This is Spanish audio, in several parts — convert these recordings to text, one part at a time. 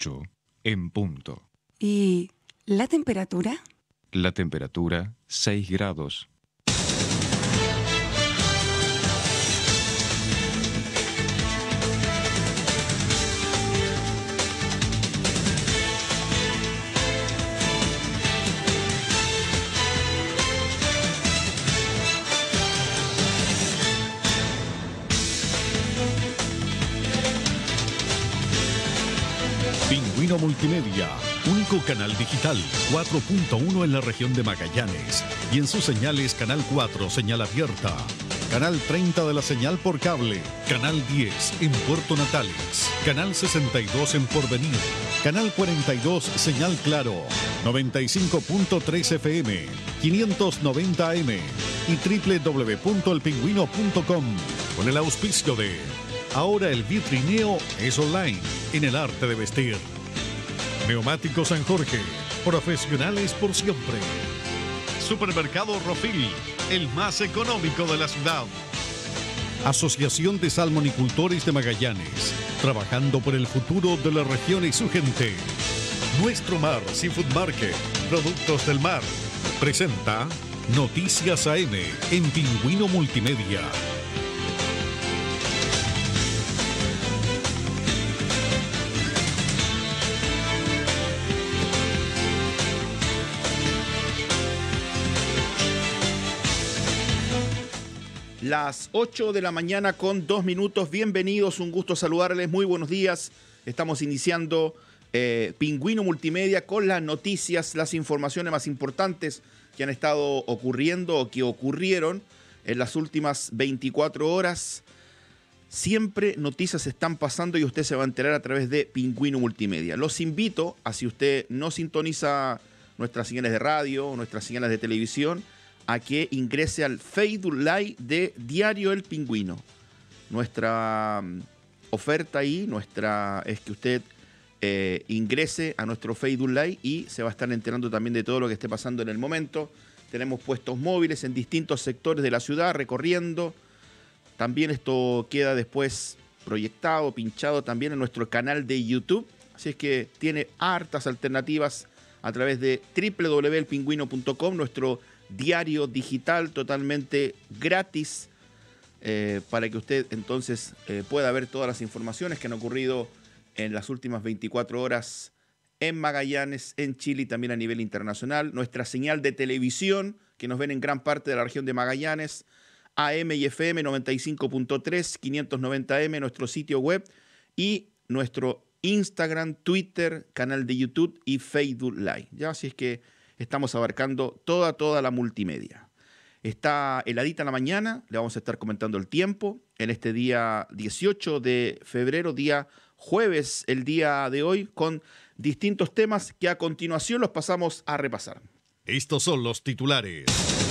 8 en punto. ¿Y la temperatura? La temperatura 6 grados. Pingüino Multimedia, único canal digital 4.1 en la región de Magallanes y en sus señales Canal 4, señal abierta, Canal 30 de la señal por cable, Canal 10 en Puerto Natales, Canal 62 en Porvenir, Canal 42 señal claro, 95.3 FM, 590 AM y www.elpingüino.com con el auspicio de Ahora el vitrineo es online en el arte de vestir. Neumático San Jorge, profesionales por siempre. Supermercado Rofil, el más económico de la ciudad. Asociación de Salmonicultores de Magallanes, trabajando por el futuro de la región y su gente. Nuestro Mar Seafood Market, productos del mar. Presenta Noticias AM en Pingüino Multimedia. Las 8 de la mañana con 2 minutos. Bienvenidos, un gusto saludarles. Muy buenos días. Estamos iniciando Pingüino Multimedia con las noticias, las informaciones más importantes que han estado ocurriendo o que ocurrieron en las últimas 24 horas. Siempre noticias están pasando y usted se va a enterar a través de Pingüino Multimedia. Los invito a, si usted no sintoniza nuestras señales de radio o nuestras señales de televisión, a que ingrese al Facebook Live de Diario El Pingüino. Nuestra oferta ahí, es que usted ingrese a nuestro Facebook Live y se va a estar enterando también de todo lo que esté pasando en el momento. Tenemos puestos móviles en distintos sectores de la ciudad recorriendo. También esto queda después proyectado, pinchado también en nuestro canal de YouTube. Así es que tiene hartas alternativas a través de www.elpingüino.com, nuestro diario digital totalmente gratis para que usted entonces pueda ver todas las informaciones que han ocurrido en las últimas 24 horas en Magallanes, en Chile y también a nivel internacional. Nuestra señal de televisión, que nos ven en gran parte de la región de Magallanes, AM y FM 95.3, 590M, nuestro sitio web y nuestro Instagram, Twitter, canal de YouTube y Facebook Live. Ya, así es que estamos abarcando toda la multimedia. Está heladita en la mañana, le vamos a estar comentando el tiempo en este día 18 de febrero, día jueves, el día de hoy, con distintos temas que a continuación los pasamos a repasar. Estos son los titulares.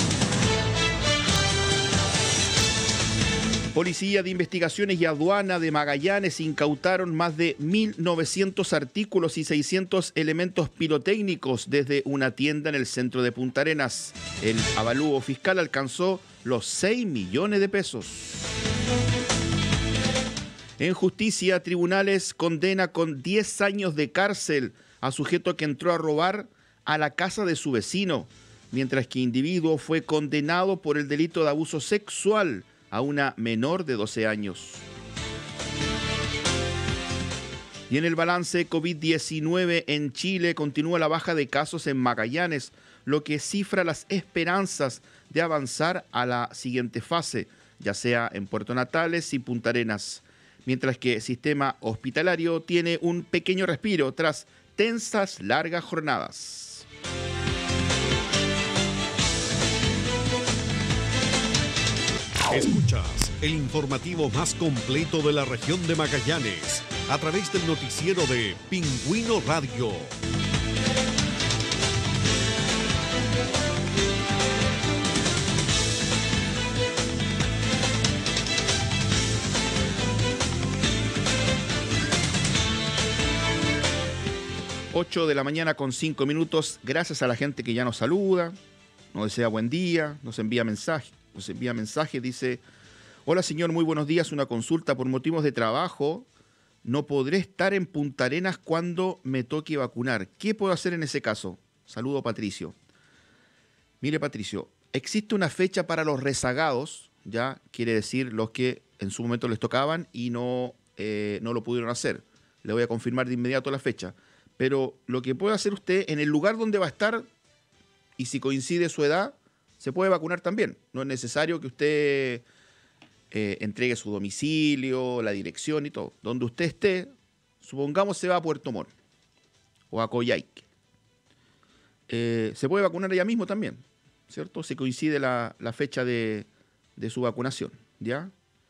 Policía de Investigaciones y Aduana de Magallanes incautaron más de 1.900 artículos y 600 elementos pirotécnicos desde una tienda en el centro de Punta Arenas. El avalúo fiscal alcanzó los 6 millones de pesos. En justicia, tribunales condena con 10 años de cárcel a sujeto que entró a robar a la casa de su vecino, mientras que individuo fue condenado por el delito de abuso sexual a una menor de 12 años. Y en el balance COVID-19 en Chile continúa la baja de casos en Magallanes, lo que cifra las esperanzas de avanzar a la siguiente fase, ya sea en Puerto Natales y Punta Arenas, mientras que el sistema hospitalario tiene un pequeño respiro tras tensas largas jornadas. Escuchas el informativo más completo de la región de Magallanes a través del noticiero de Pingüino Radio. Ocho de la mañana con 5 minutos. Gracias a la gente que ya nos saluda, nos desea buen día, nos envía mensajes. Dice: hola señor, muy buenos días, una consulta por motivos de trabajo. no podré estar en Punta Arenas cuando me toque vacunar. ¿Qué puedo hacer en ese caso? Saludo, Patricio. Mire, Patricio, existe una fecha para los rezagados, ya quiere decir los que en su momento les tocaban y no lo pudieron hacer. Le voy a confirmar de inmediato la fecha. Pero lo que puede hacer usted en el lugar donde va a estar, y si coincide su edad, se puede vacunar también. No es necesario que usted entregue su domicilio, la dirección y todo. Donde usted esté, supongamos se va a Puerto Montt o a Coyhaique. Se puede vacunar allá mismo también, ¿cierto? Si coincide la fecha de su vacunación, ¿ya?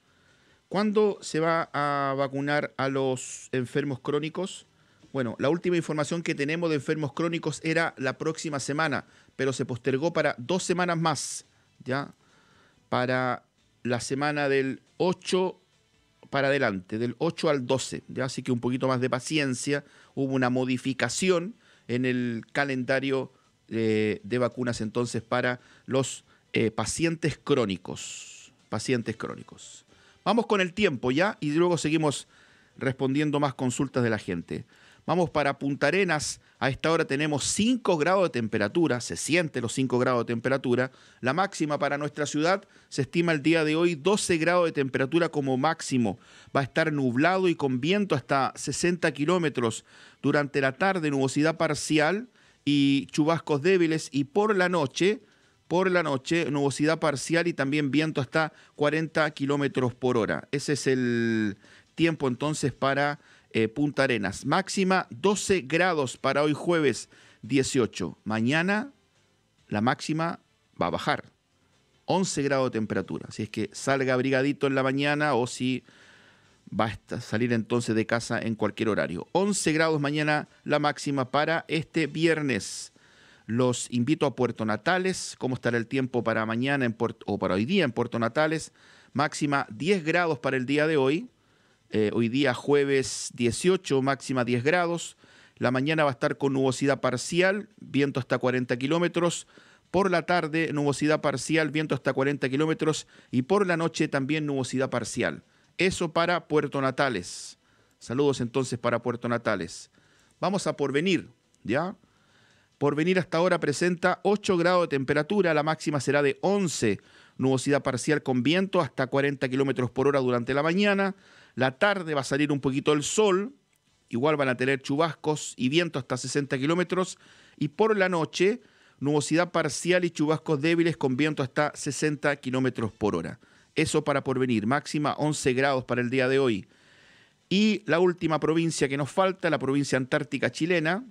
¿Cuándo se va a vacunar a los enfermos crónicos? Bueno, la última información que tenemos de enfermos crónicos era la próxima semana, pero se postergó para 2 semanas más, ¿ya? Para la semana del 8 para adelante, del 8 al 12, ¿ya? Así que un poquito más de paciencia. Hubo una modificación en el calendario de vacunas entonces para los pacientes crónicos. Pacientes crónicos. Vamos con el tiempo ya y luego seguimos respondiendo más consultas de la gente. Vamos para Punta Arenas. A esta hora tenemos 5 grados de temperatura. Se siente los 5 grados de temperatura. La máxima para nuestra ciudad se estima el día de hoy 12 grados de temperatura como máximo. Va a estar nublado y con viento hasta 60 kilómetros. Durante la tarde, nubosidad parcial y chubascos débiles. Y por la noche, nubosidad parcial y también viento hasta 40 kilómetros por hora. Ese es el tiempo entonces para Punta Arenas. Máxima 12 grados para hoy jueves 18. Mañana la máxima va a bajar. 11 grados de temperatura. Así es que salga abrigadito en la mañana o si va a salir entonces de casa en cualquier horario. 11 grados mañana la máxima para este viernes. Los invito a Puerto Natales. ¿Cómo estará el tiempo para mañana o para hoy día en Puerto Natales? Máxima 10 grados para el día de hoy. Hoy día jueves 18, máxima 10 grados. La mañana va a estar con nubosidad parcial, viento hasta 40 kilómetros. Por la tarde, nubosidad parcial, viento hasta 40 kilómetros. Y por la noche también nubosidad parcial. Eso para Puerto Natales. Saludos entonces para Puerto Natales. Vamos a Porvenir, ¿ya? Porvenir hasta ahora presenta 8 grados de temperatura, la máxima será de 11. Nubosidad parcial con viento hasta 40 kilómetros por hora durante la mañana. La tarde va a salir un poquito el sol, igual van a tener chubascos y viento hasta 60 kilómetros. Y por la noche, nubosidad parcial y chubascos débiles con viento hasta 60 kilómetros por hora. Eso para Porvenir, máxima 11 grados para el día de hoy. Y la última provincia que nos falta, la provincia antártica chilena,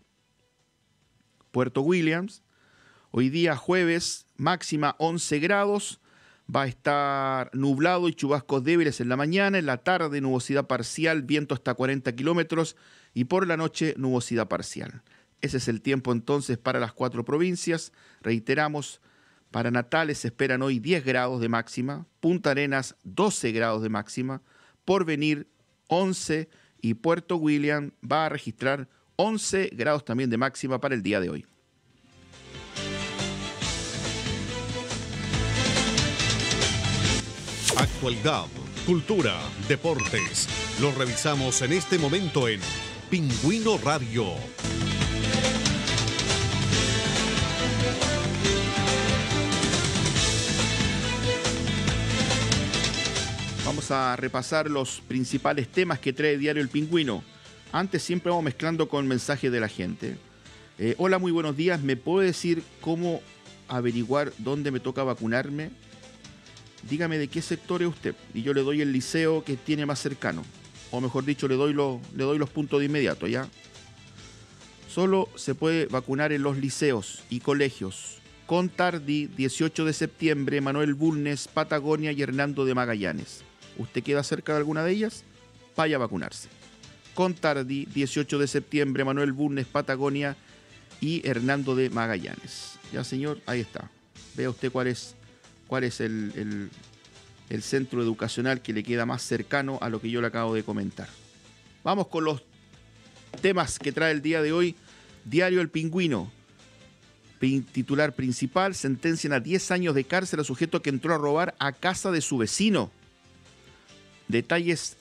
Puerto Williams. Hoy día jueves, máxima 11 grados. Va a estar nublado y chubascos débiles en la mañana. En la tarde, nubosidad parcial, viento hasta 40 kilómetros. Y por la noche, nubosidad parcial. Ese es el tiempo entonces para las 4 provincias. Reiteramos, para Natales se esperan hoy 10 grados de máxima. Punta Arenas, 12 grados de máxima. Porvenir, 11. Y Puerto William va a registrar 11 grados también de máxima para el día de hoy. Actualidad, cultura, deportes. Lo revisamos en este momento en Pingüino Radio. Vamos a repasar los principales temas que trae diario El Pingüino. Antes siempre vamos mezclando con mensajes de la gente. Hola, muy buenos días. ¿Me puede decir cómo averiguar dónde me toca vacunarme? Dígame de qué sector es usted y yo le doy el liceo que tiene más cercano. O mejor dicho, le doy los puntos de inmediato, ¿ya? Solo se puede vacunar en los liceos y colegios. Contardi, 18 de septiembre, Manuel Bulnes, Patagonia y Hernando de Magallanes. ¿Usted queda cerca de alguna de ellas? Vaya a vacunarse. Contardi, 18 de septiembre, Manuel Bulnes, Patagonia y Hernando de Magallanes. Ya, señor, ahí está. Vea usted cuál es el centro educacional que le queda más cercano a lo que yo le acabo de comentar. Vamos con los temas que trae el día de hoy. Diario El Pingüino. Titular principal: sentencian a 10 años de cárcel a sujeto que entró a robar a casa de su vecino. Detalles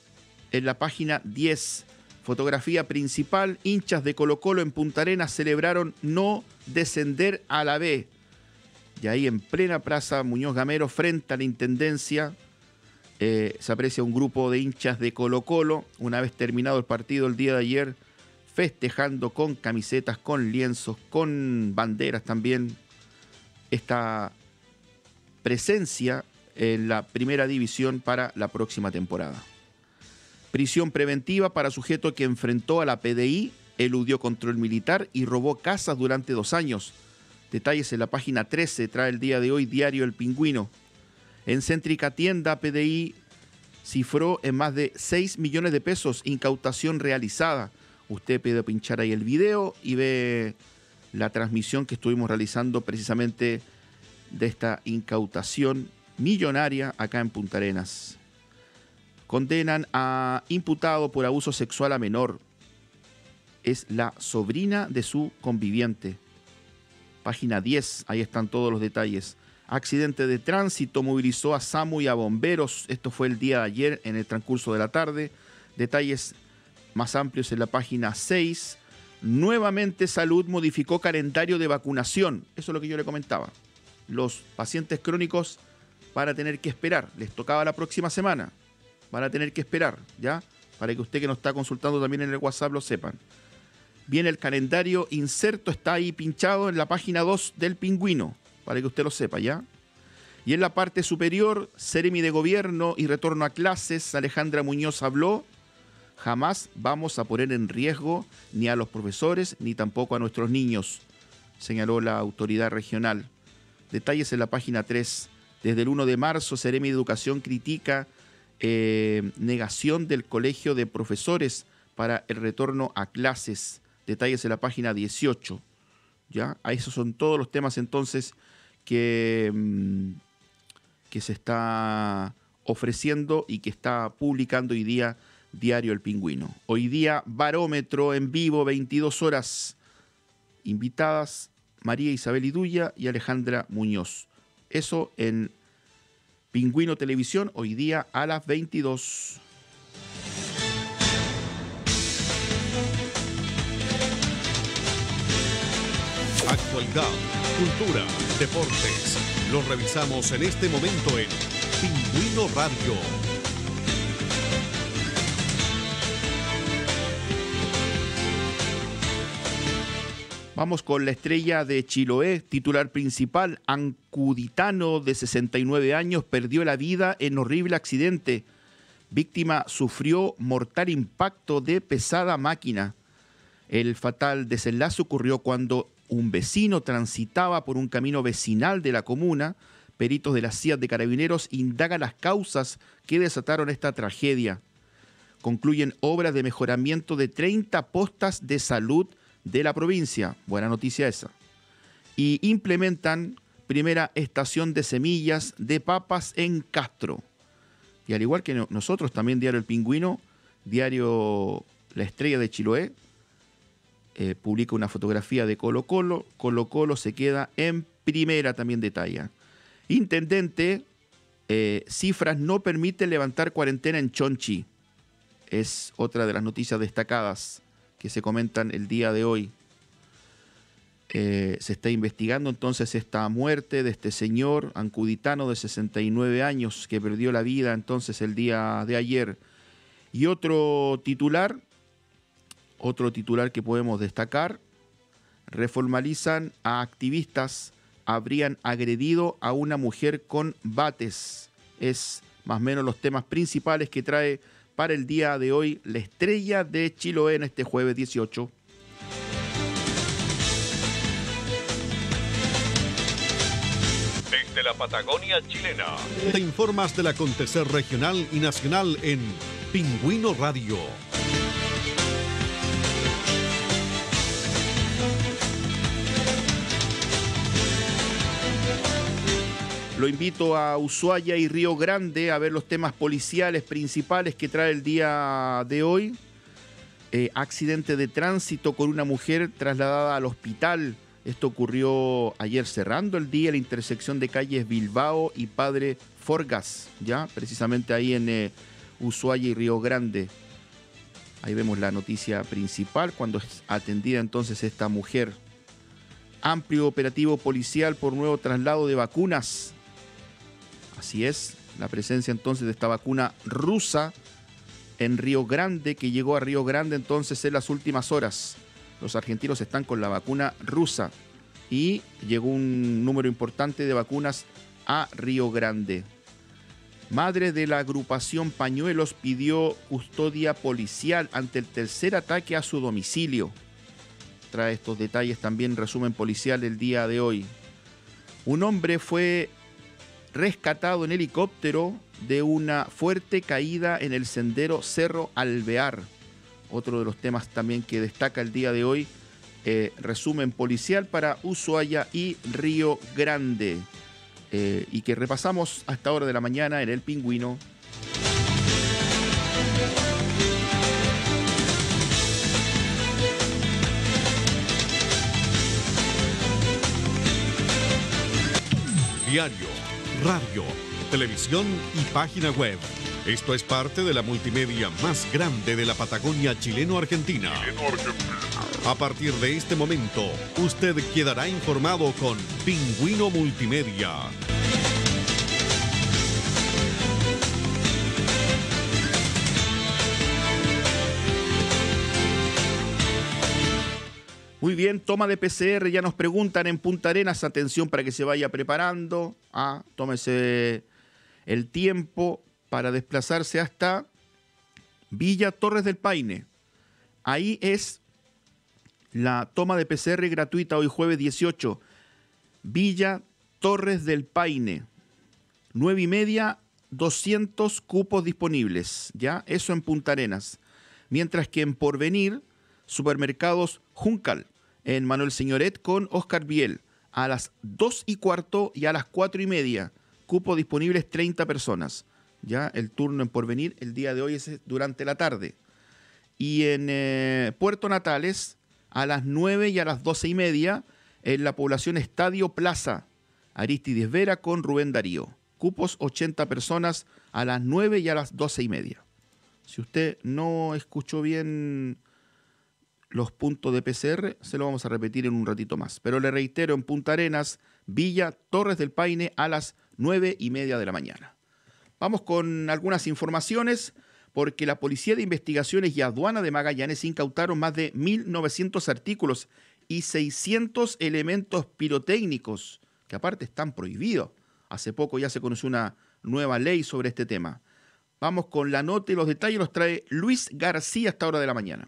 en la página 10. Fotografía principal, hinchas de Colo-Colo en Punta Arenas celebraron no descender a la B. Y ahí en plena Plaza Muñoz Gamero, frente a la Intendencia, se aprecia un grupo de hinchas de Colo-Colo, una vez terminado el partido el día de ayer, festejando con camisetas, con lienzos, con banderas también, esta presencia en la primera división para la próxima temporada. Prisión preventiva para sujeto que enfrentó a la PDI, eludió control militar y robó casas durante 2 años. Detalles en la página 13, trae el día de hoy Diario El Pingüino. En céntrica tienda, PDI cifró en más de 6 millones de pesos incautación realizada. Usted puede pinchar ahí el video y ve la transmisión que estuvimos realizando precisamente de esta incautación millonaria acá en Punta Arenas. Condenan a imputado por abuso sexual a menor. Es la sobrina de su conviviente. Página 10, ahí están todos los detalles. Accidente de tránsito movilizó a SAMU y a bomberos. Esto fue el día de ayer en el transcurso de la tarde. Detalles más amplios en la página 6. Nuevamente Salud modificó calendario de vacunación. Eso es lo que yo le comentaba. Los pacientes crónicos van a tener que esperar. Les tocaba la próxima semana. Van a tener que esperar, ¿ya? Para que usted que nos está consultando también en el WhatsApp lo sepan. Viene el calendario inserto, está ahí pinchado en la página 2 del Pingüino, para que usted lo sepa, ¿ya? Y en la parte superior, Seremi de Gobierno y retorno a clases, Alejandra Muñoz habló. Jamás vamos a poner en riesgo ni a los profesores ni tampoco a nuestros niños, señaló la autoridad regional. Detalles en la página 3. Desde el 1 de marzo, Seremi de Educación critica negación del Colegio de Profesores para el retorno a clases. Detalles en la página 18. ¿Ya? Esos son todos los temas entonces que se está ofreciendo y que está publicando hoy día Diario El Pingüino. Hoy día barómetro en vivo, 22 horas. Invitadas María Isabel Iduya y Alejandra Muñoz. Eso en Pingüino Televisión, hoy día a las 22. Actualidad, cultura, deportes. Los revisamos en este momento en Pingüino Radio. Vamos con la estrella de Chiloé, titular principal, Ancuditano, de 69 años, perdió la vida en horrible accidente. Víctima sufrió mortal impacto de pesada máquina. El fatal desenlace ocurrió cuando un vecino transitaba por un camino vecinal de la comuna. Peritos de la CIA de Carabineros indagan las causas que desataron esta tragedia. Concluyen obras de mejoramiento de 30 postas de salud de la provincia, buena noticia esa, y implementan primera estación de semillas de papas en Castro. Y al igual que nosotros, también Diario El Pingüino, Diario La Estrella de Chiloé, publica una fotografía de Colo-Colo. Colo-Colo se queda en primera, también detalla. Intendente, cifras no permiten levantar cuarentena en Chonchi. Es otra de las noticias destacadas que se comentan el día de hoy. Se está investigando entonces esta muerte de este señor ancuditano de 69 años que perdió la vida entonces el día de ayer. Y otro titular que podemos destacar: reformalizan a activistas, habrían agredido a una mujer con bates. Es más o menos los temas principales que trae para el día de hoy la estrella de Chiloé en este jueves 18. Desde la Patagonia chilena, te informas del acontecer regional y nacional en Pingüino Radio. Lo invito a Ushuaia y Río Grande a ver los temas policiales principales que trae el día de hoy. Accidente de tránsito con una mujer trasladada al hospital. Esto ocurrió ayer cerrando el día en la intersección de calles Bilbao y Padre Forgas, ya precisamente ahí en Ushuaia y Río Grande. Ahí vemos la noticia principal cuando es atendida entonces esta mujer. Amplio operativo policial por nuevo traslado de vacunas. Así es, la presencia entonces de esta vacuna rusa en Río Grande, que llegó a Río Grande entonces en las últimas horas. Los argentinos están con la vacuna rusa y llegó un número importante de vacunas a Río Grande. Madre de la agrupación Pañuelos pidió custodia policial ante el tercer ataque a su domicilio. Trae estos detalles también resumen policial el día de hoy. Un hombre fue rescatado en helicóptero de una fuerte caída en el sendero Cerro Alvear. Otro de los temas también que destaca el día de hoy, resumen policial para Ushuaia y Río Grande. Y que repasamos a esta hora de la mañana en El Pingüino. Diario, radio, televisión y página web. Esto es parte de la multimedia más grande de la Patagonia chileno-argentina. A partir de este momento, usted quedará informado con Pingüino Multimedia. Muy bien, toma de PCR, ya nos preguntan en Punta Arenas, atención para que se vaya preparando, tómese el tiempo para desplazarse hasta Villa Torres del Paine. Ahí es la toma de PCR gratuita hoy jueves 18. Villa Torres del Paine. 9:30, 200 cupos disponibles. ¿Ya? Eso en Punta Arenas. Mientras que en Porvenir, Supermercados Juncal, en Manuel Señoret con Oscar Biel, a las 2:15 y a las 4:30. Cupos disponibles 30 personas. Ya el turno en Porvenir el día de hoy es durante la tarde. Y en Puerto Natales, a las 9 y a las 12:30, en la población Estadio Plaza, Aristides Vera con Rubén Darío. Cupos 80 personas a las 9 y a las 12:30. Si usted no escuchó bien los puntos de PCR, se lo vamos a repetir en un ratito más. Pero le reitero, en Punta Arenas, Villa Torres del Paine a las 9:30 de la mañana. Vamos con algunas informaciones, porque la Policía de Investigaciones y Aduana de Magallanes incautaron más de 1.900 artículos y 600 elementos pirotécnicos, que aparte están prohibidos. Hace poco ya se conoció una nueva ley sobre este tema. Vamos con la nota y los detalles, los trae Luis García a esta hora de la mañana.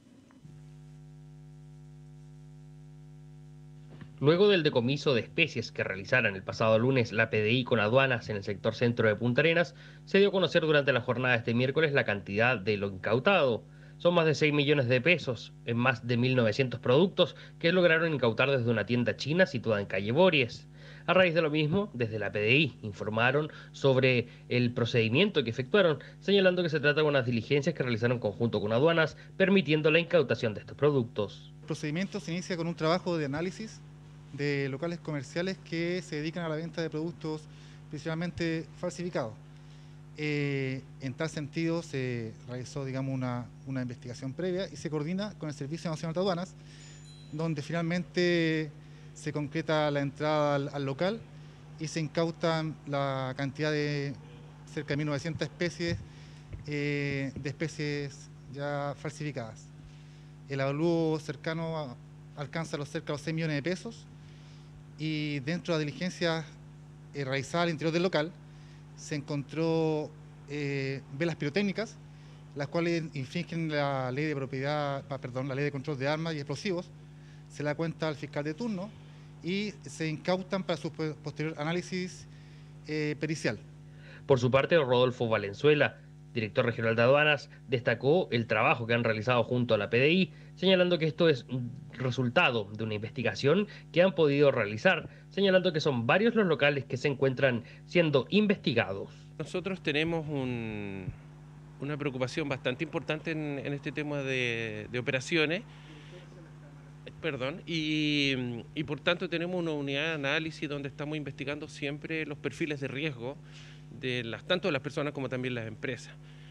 Luego del decomiso de especies que realizaran el pasado lunes la PDI con aduanas en el sector centro de Punta Arenas, se dio a conocer durante la jornada de este miércoles la cantidad de lo incautado. Son más de 6 millones de pesos en más de 1.900 productos que lograron incautar desde una tienda china situada en calle Bories. A raíz de lo mismo, desde la PDI informaron sobre el procedimiento que efectuaron, señalando que se trata de unas diligencias que realizaron en conjunto con aduanas, permitiendo la incautación de estos productos. El procedimiento se inicia con un trabajo de análisis de locales comerciales que se dedican a la venta de productos principalmente falsificados. En tal sentido se realizó, digamos, una investigación previa y se coordina con el Servicio Nacional de Aduanas, donde finalmente se concreta la entrada al local y se incautan la cantidad de cerca de 1.900 especies de especies ya falsificadas. El avalúo cercano alcanza cerca de los 6 millones de pesos. Y dentro de la diligencia realizada al interior del local se encontró velas pirotécnicas, las cuales infringen la ley de propiedad, la ley de control de armas y explosivos. Se la cuenta al fiscal de turno y se incautan para su posterior análisis pericial. Por su parte, Rodolfo Valenzuela, director regional de aduanas, destacó el trabajo que han realizado junto a la PDI, señalando que esto es resultado de una investigación que han podido realizar, señalando que son varios los locales que se encuentran siendo investigados. Nosotros tenemos una preocupación bastante importante en este tema de operaciones, y por tanto tenemos una unidad de análisis donde estamos investigando siempre los perfiles de riesgo de tanto de las personas como también las empresas.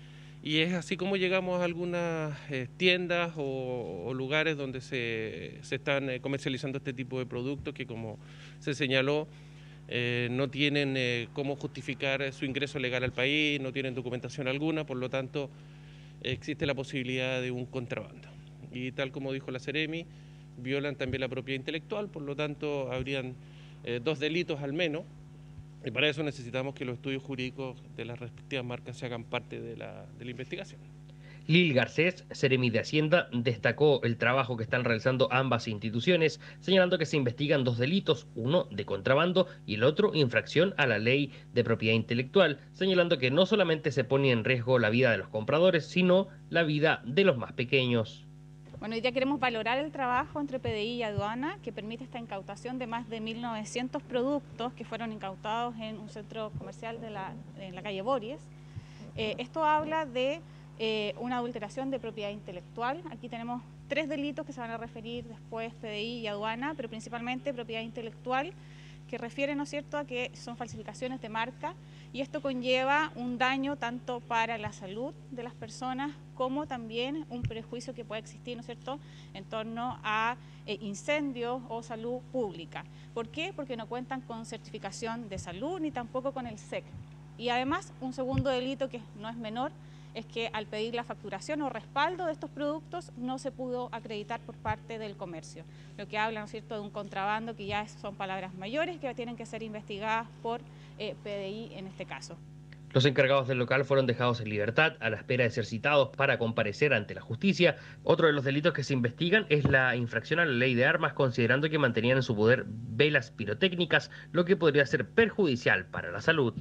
Y es así como llegamos a algunas tiendas o lugares donde se están comercializando este tipo de productos que, como se señaló, no tienen cómo justificar su ingreso legal al país, no tienen documentación alguna, por lo tanto existe la posibilidad de un contrabando. Y tal como dijo la Seremi, violan también la propiedad intelectual, por lo tanto habrían 2 delitos al menos, y para eso necesitamos que los estudios jurídicos de las respectivas marcas se hagan parte de la investigación. Lil Garcés, Seremi de Hacienda, destacó el trabajo que están realizando ambas instituciones, señalando que se investigan 2 delitos, uno de contrabando y el otro infracción a la ley de propiedad intelectual, señalando que no solamente se pone en riesgo la vida de los compradores, sino la vida de los más pequeños. Bueno, hoy día queremos valorar el trabajo entre PDI y aduana que permite esta incautación de más de 1.900 productos que fueron incautados en un centro comercial en la calle Bories. Esto habla de una adulteración de propiedad intelectual. Aquí tenemos 3 delitos que se van a referir después PDI y aduana, pero principalmente propiedad intelectual, que refiere, ¿no es cierto?, a que son falsificaciones de marca, y esto conlleva un daño tanto para la salud de las personas como también un prejuicio que puede existir, ¿no es cierto?, en torno a incendios o salud pública. ¿Por qué? Porque no cuentan con certificación de salud ni tampoco con el SEC. Y además, un segundo delito que no es menor es que al pedir la facturación o respaldo de estos productos no se pudo acreditar por parte del comercio, lo que habla, ¿no es cierto?, de un contrabando que ya son palabras mayores que tienen que ser investigadas por PDI en este caso. Los encargados del local fueron dejados en libertad a la espera de ser citados para comparecer ante la justicia. Otro de los delitos que se investigan es la infracción a la ley de armas, considerando que mantenían en su poder velas pirotécnicas, lo que podría ser perjudicial para la salud.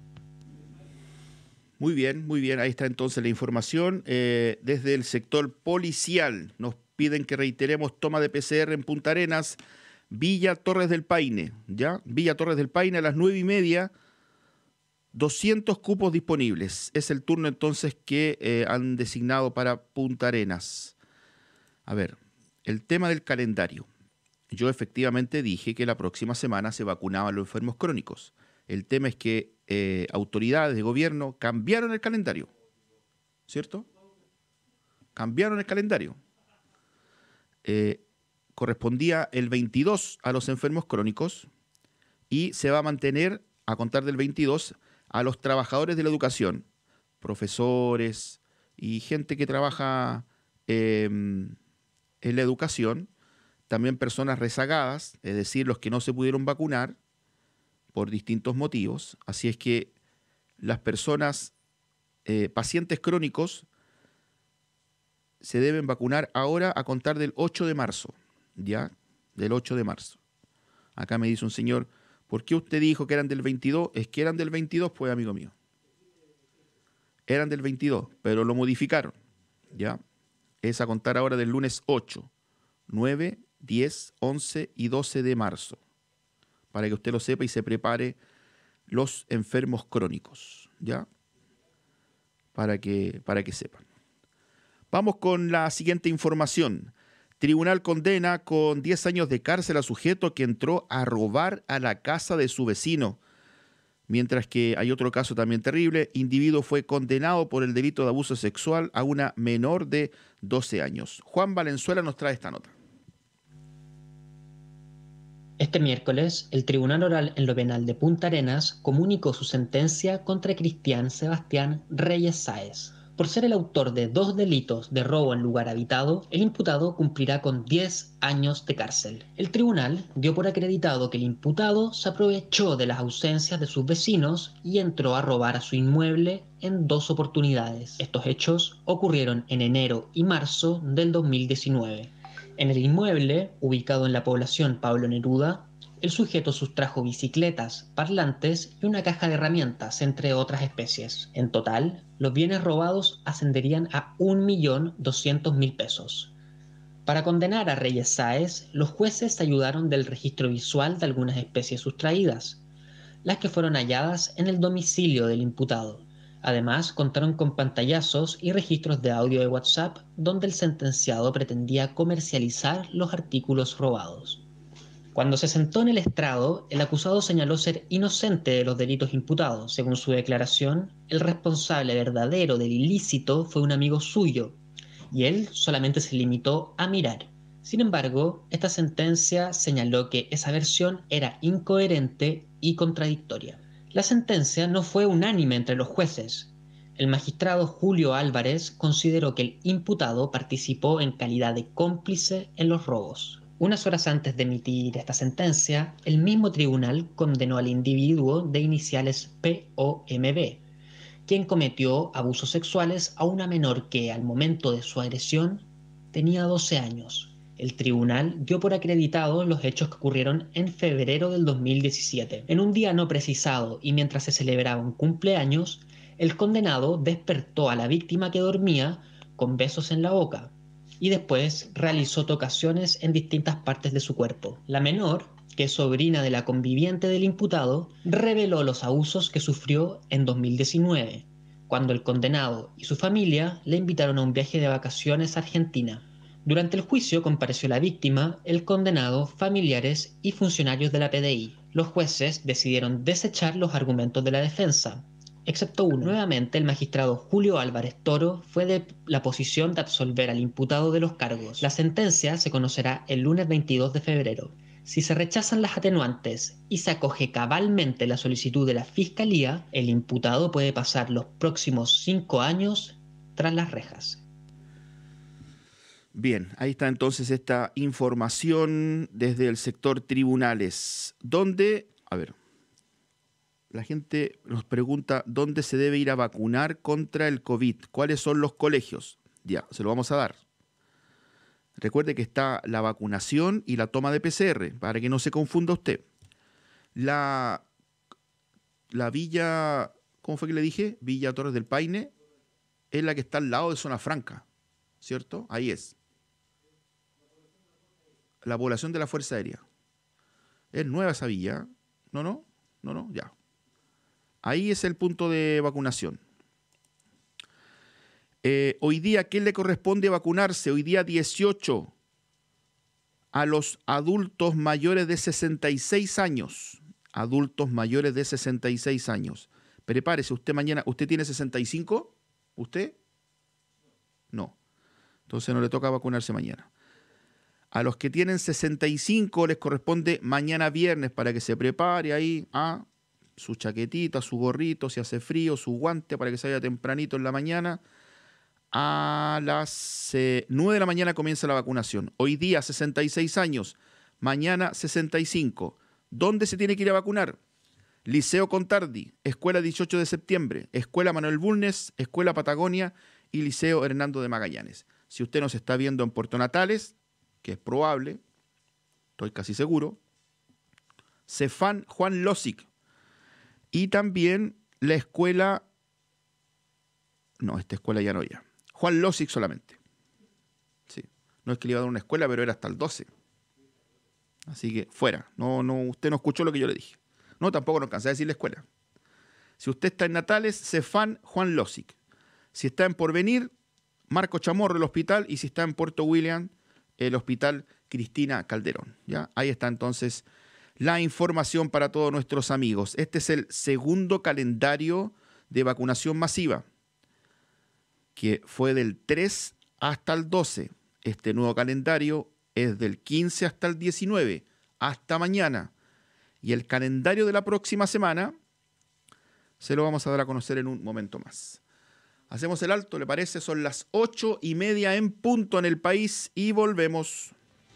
Muy bien, ahí está entonces la información. Desde el sector policial nos piden que reiteremos toma de PCR en Punta Arenas, Villa Torres del Paine, ¿ya? Villa Torres del Paine a las 9:30, 200 cupos disponibles. Es el turno entonces que han designado para Punta Arenas. A ver, el tema del calendario. Yo efectivamente dije que la próxima semana se vacunaban los enfermos crónicos. El tema es que autoridades de gobierno cambiaron el calendario, ¿cierto? Cambiaron el calendario. Correspondía el 22 a los enfermos crónicos y se va a mantener, a contar del 22, a los trabajadores de la educación, profesores y gente que trabaja en la educación, también personas rezagadas, es decir, los que no se pudieron vacunar por distintos motivos. Así es que las personas, pacientes crónicos, se deben vacunar ahora a contar del 8 de marzo, ¿ya? Del 8 de marzo. Acá me dice un señor, ¿por qué usted dijo que eran del 22? Es que eran del 22, pues, amigo mío. Eran del 22, pero lo modificaron, ¿ya? Es a contar ahora del lunes 8, 9, 10, 11 y 12 de marzo. Para que usted lo sepa y se prepare los enfermos crónicos, ¿ya? Para que sepan. Vamos con la siguiente información. Tribunal condena con 10 años de cárcel a sujeto que entró a robar a la casa de su vecino. Mientras que hay otro caso también terrible. Individuo fue condenado por el delito de abuso sexual a una menor de 12 años. Juan Valenzuela nos trae esta nota. Este miércoles, el Tribunal Oral en lo Penal de Punta Arenas comunicó su sentencia contra Cristian Sebastián Reyes Sáez. Por ser el autor de 2 delitos de robo en lugar habitado, el imputado cumplirá con 10 años de cárcel. El tribunal dio por acreditado que el imputado se aprovechó de las ausencias de sus vecinos y entró a robar a su inmueble en 2 oportunidades. Estos hechos ocurrieron en enero y marzo del 2019. En el inmueble, ubicado en la población Pablo Neruda, el sujeto sustrajo bicicletas, parlantes y una caja de herramientas, entre otras especies. En total, los bienes robados ascenderían a 1.200.000 pesos. Para condenar a Reyes Sáez, los jueces se ayudaron del registro visual de algunas especies sustraídas, las que fueron halladas en el domicilio del imputado. Además, contaron con pantallazos y registros de audio de WhatsApp donde el sentenciado pretendía comercializar los artículos robados. Cuando se sentó en el estrado, el acusado señaló ser inocente de los delitos imputados. Según su declaración, el responsable verdadero del ilícito fue un amigo suyo, y él solamente se limitó a mirar. Sin embargo, esta sentencia señaló que esa versión era incoherente y contradictoria. La sentencia no fue unánime entre los jueces. El magistrado Julio Álvarez consideró que el imputado participó en calidad de cómplice en los robos. Unas horas antes de emitir esta sentencia, el mismo tribunal condenó al individuo de iniciales POMB, quien cometió abusos sexuales a una menor que, al momento de su agresión, tenía 12 años. El tribunal dio por acreditados los hechos que ocurrieron en febrero del 2017. En un día no precisado y mientras se celebraba un cumpleaños, el condenado despertó a la víctima que dormía con besos en la boca y después realizó tocaciones en distintas partes de su cuerpo. La menor, que es sobrina de la conviviente del imputado, reveló los abusos que sufrió en 2019, cuando el condenado y su familia le invitaron a un viaje de vacaciones a Argentina. Durante el juicio compareció la víctima, el condenado, familiares y funcionarios de la PDI. Los jueces decidieron desechar los argumentos de la defensa, excepto uno. Nuevamente, el magistrado Julio Álvarez Toro fue de la posición de absolver al imputado de los cargos. La sentencia se conocerá el lunes 22 de febrero. Si se rechazan las atenuantes y se acoge cabalmente la solicitud de la Fiscalía, el imputado puede pasar los próximos 5 años tras las rejas. Bien, ahí está entonces esta información desde el sector tribunales, donde, a ver, la gente nos pregunta dónde se debe ir a vacunar contra el COVID, cuáles son los colegios. Ya, se lo vamos a dar. Recuerde que está la vacunación y la toma de PCR, para que no se confunda usted. La Villa, ¿cómo fue que le dije? Villa Torres del Paine, es la que está al lado de Zona Franca, ¿cierto? Ahí es. La población de la Fuerza Aérea. Es nueva esa villa. No, ya. Ahí es el punto de vacunación. Hoy día, ¿qué le corresponde vacunarse? Hoy día 18 a los adultos mayores de 66 años. Adultos mayores de 66 años. Prepárese, usted mañana, ¿usted tiene 65? ¿Usted? No. Entonces no le toca vacunarse mañana. A los que tienen 65 les corresponde mañana viernes para que se prepare ahí a su chaquetita, su gorrito, si hace frío, su guante para que se vaya tempranito en la mañana. A las 9 de la mañana comienza la vacunación. Hoy día 66 años, mañana 65. ¿Dónde se tiene que ir a vacunar? Liceo Contardi, Escuela 18 de septiembre, Escuela Manuel Bulnes, Escuela Patagonia y Liceo Hernando de Magallanes. Si usted nos está viendo en Puerto Natales, que es probable, estoy casi seguro, Cefán Juan Losic. Y también la escuela, no, esta escuela ya no ya. Juan Losic solamente. Sí. No es que le iba a dar una escuela, pero era hasta el 12. Así que fuera. No, usted no escuchó lo que yo le dije. No, tampoco nos cansé de decir la escuela. Si usted está en Natales, Cefán Juan Losic. Si está en Porvenir, Marco Chamorro, el hospital. Y si está en Puerto William, el hospital Cristina Calderón. ¿Ya? Ahí está entonces la información para todos nuestros amigos. Este es el segundo calendario de vacunación masiva, que fue del 3 hasta el 12. Este nuevo calendario es del 15 hasta el 19, hasta mañana. Y el calendario de la próxima semana se lo vamos a dar a conocer en un momento más. Hacemos el alto, ¿le parece? Son las 8:30 en punto en el país y volvemos.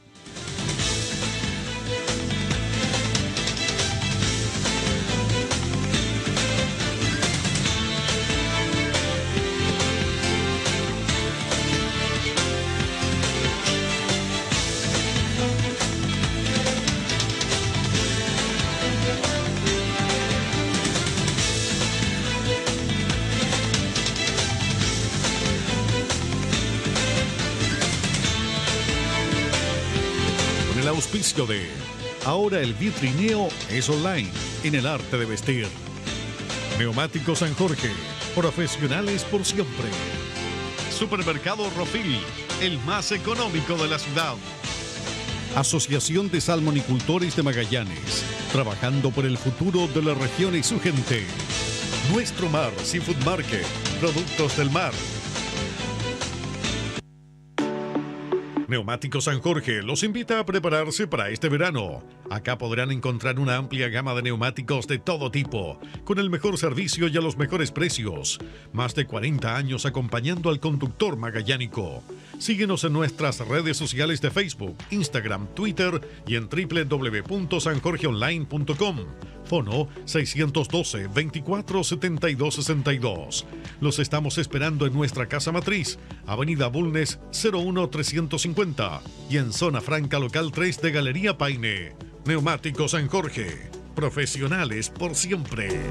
Auspicio de ahora el vitrineo es online en el arte de vestir. Neumático San Jorge, profesionales por siempre. Supermercado Rofil, el más económico de la ciudad. Asociación de Salmonicultores de Magallanes, trabajando por el futuro de la región y su gente. Nuestro Mar Seafood Market, productos del mar. Neumáticos San Jorge los invita a prepararse para este verano. Acá podrán encontrar una amplia gama de neumáticos de todo tipo, con el mejor servicio y a los mejores precios. Más de 40 años acompañando al conductor magallánico. Síguenos en nuestras redes sociales de Facebook, Instagram, Twitter y en www.sanjorgeonline.com. Fono 612-247262. Los estamos esperando en nuestra casa matriz, Avenida Bulnes 01350 y en Zona Franca Local 3 de Galería Paine. Neumáticos San Jorge, profesionales por siempre.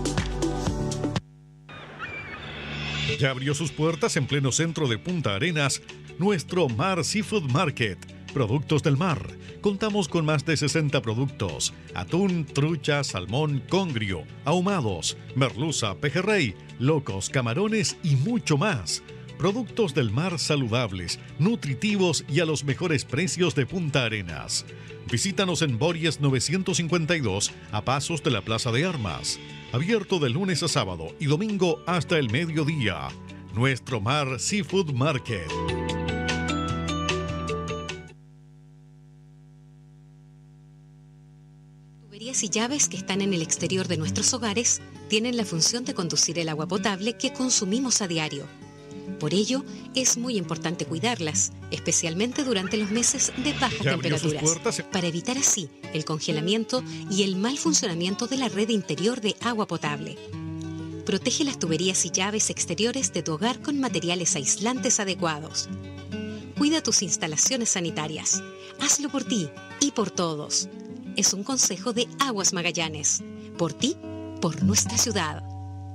Ya abrió sus puertas en pleno centro de Punta Arenas, nuestro Mar Seafood Market. Productos del mar. Contamos con más de 60 productos: atún, trucha, salmón, congrio, ahumados, merluza, pejerrey, locos, camarones y mucho más. Productos del mar saludables, nutritivos y a los mejores precios de Punta Arenas. Visítanos en Borges 952, a pasos de la Plaza de Armas. Abierto de lunes a sábado y domingo hasta el mediodía. Nuestro Mar Seafood Market. Tuberías y llaves que están en el exterior de nuestros hogares tienen la función de conducir el agua potable que consumimos a diario. Por ello, es muy importante cuidarlas, especialmente durante los meses de bajas temperaturas, para evitar así el congelamiento y el mal funcionamiento de la red interior de agua potable. Protege las tuberías y llaves exteriores de tu hogar con materiales aislantes adecuados. Cuida tus instalaciones sanitarias. Hazlo por ti y por todos. Es un consejo de Aguas Magallanes. Por ti, por nuestra ciudad.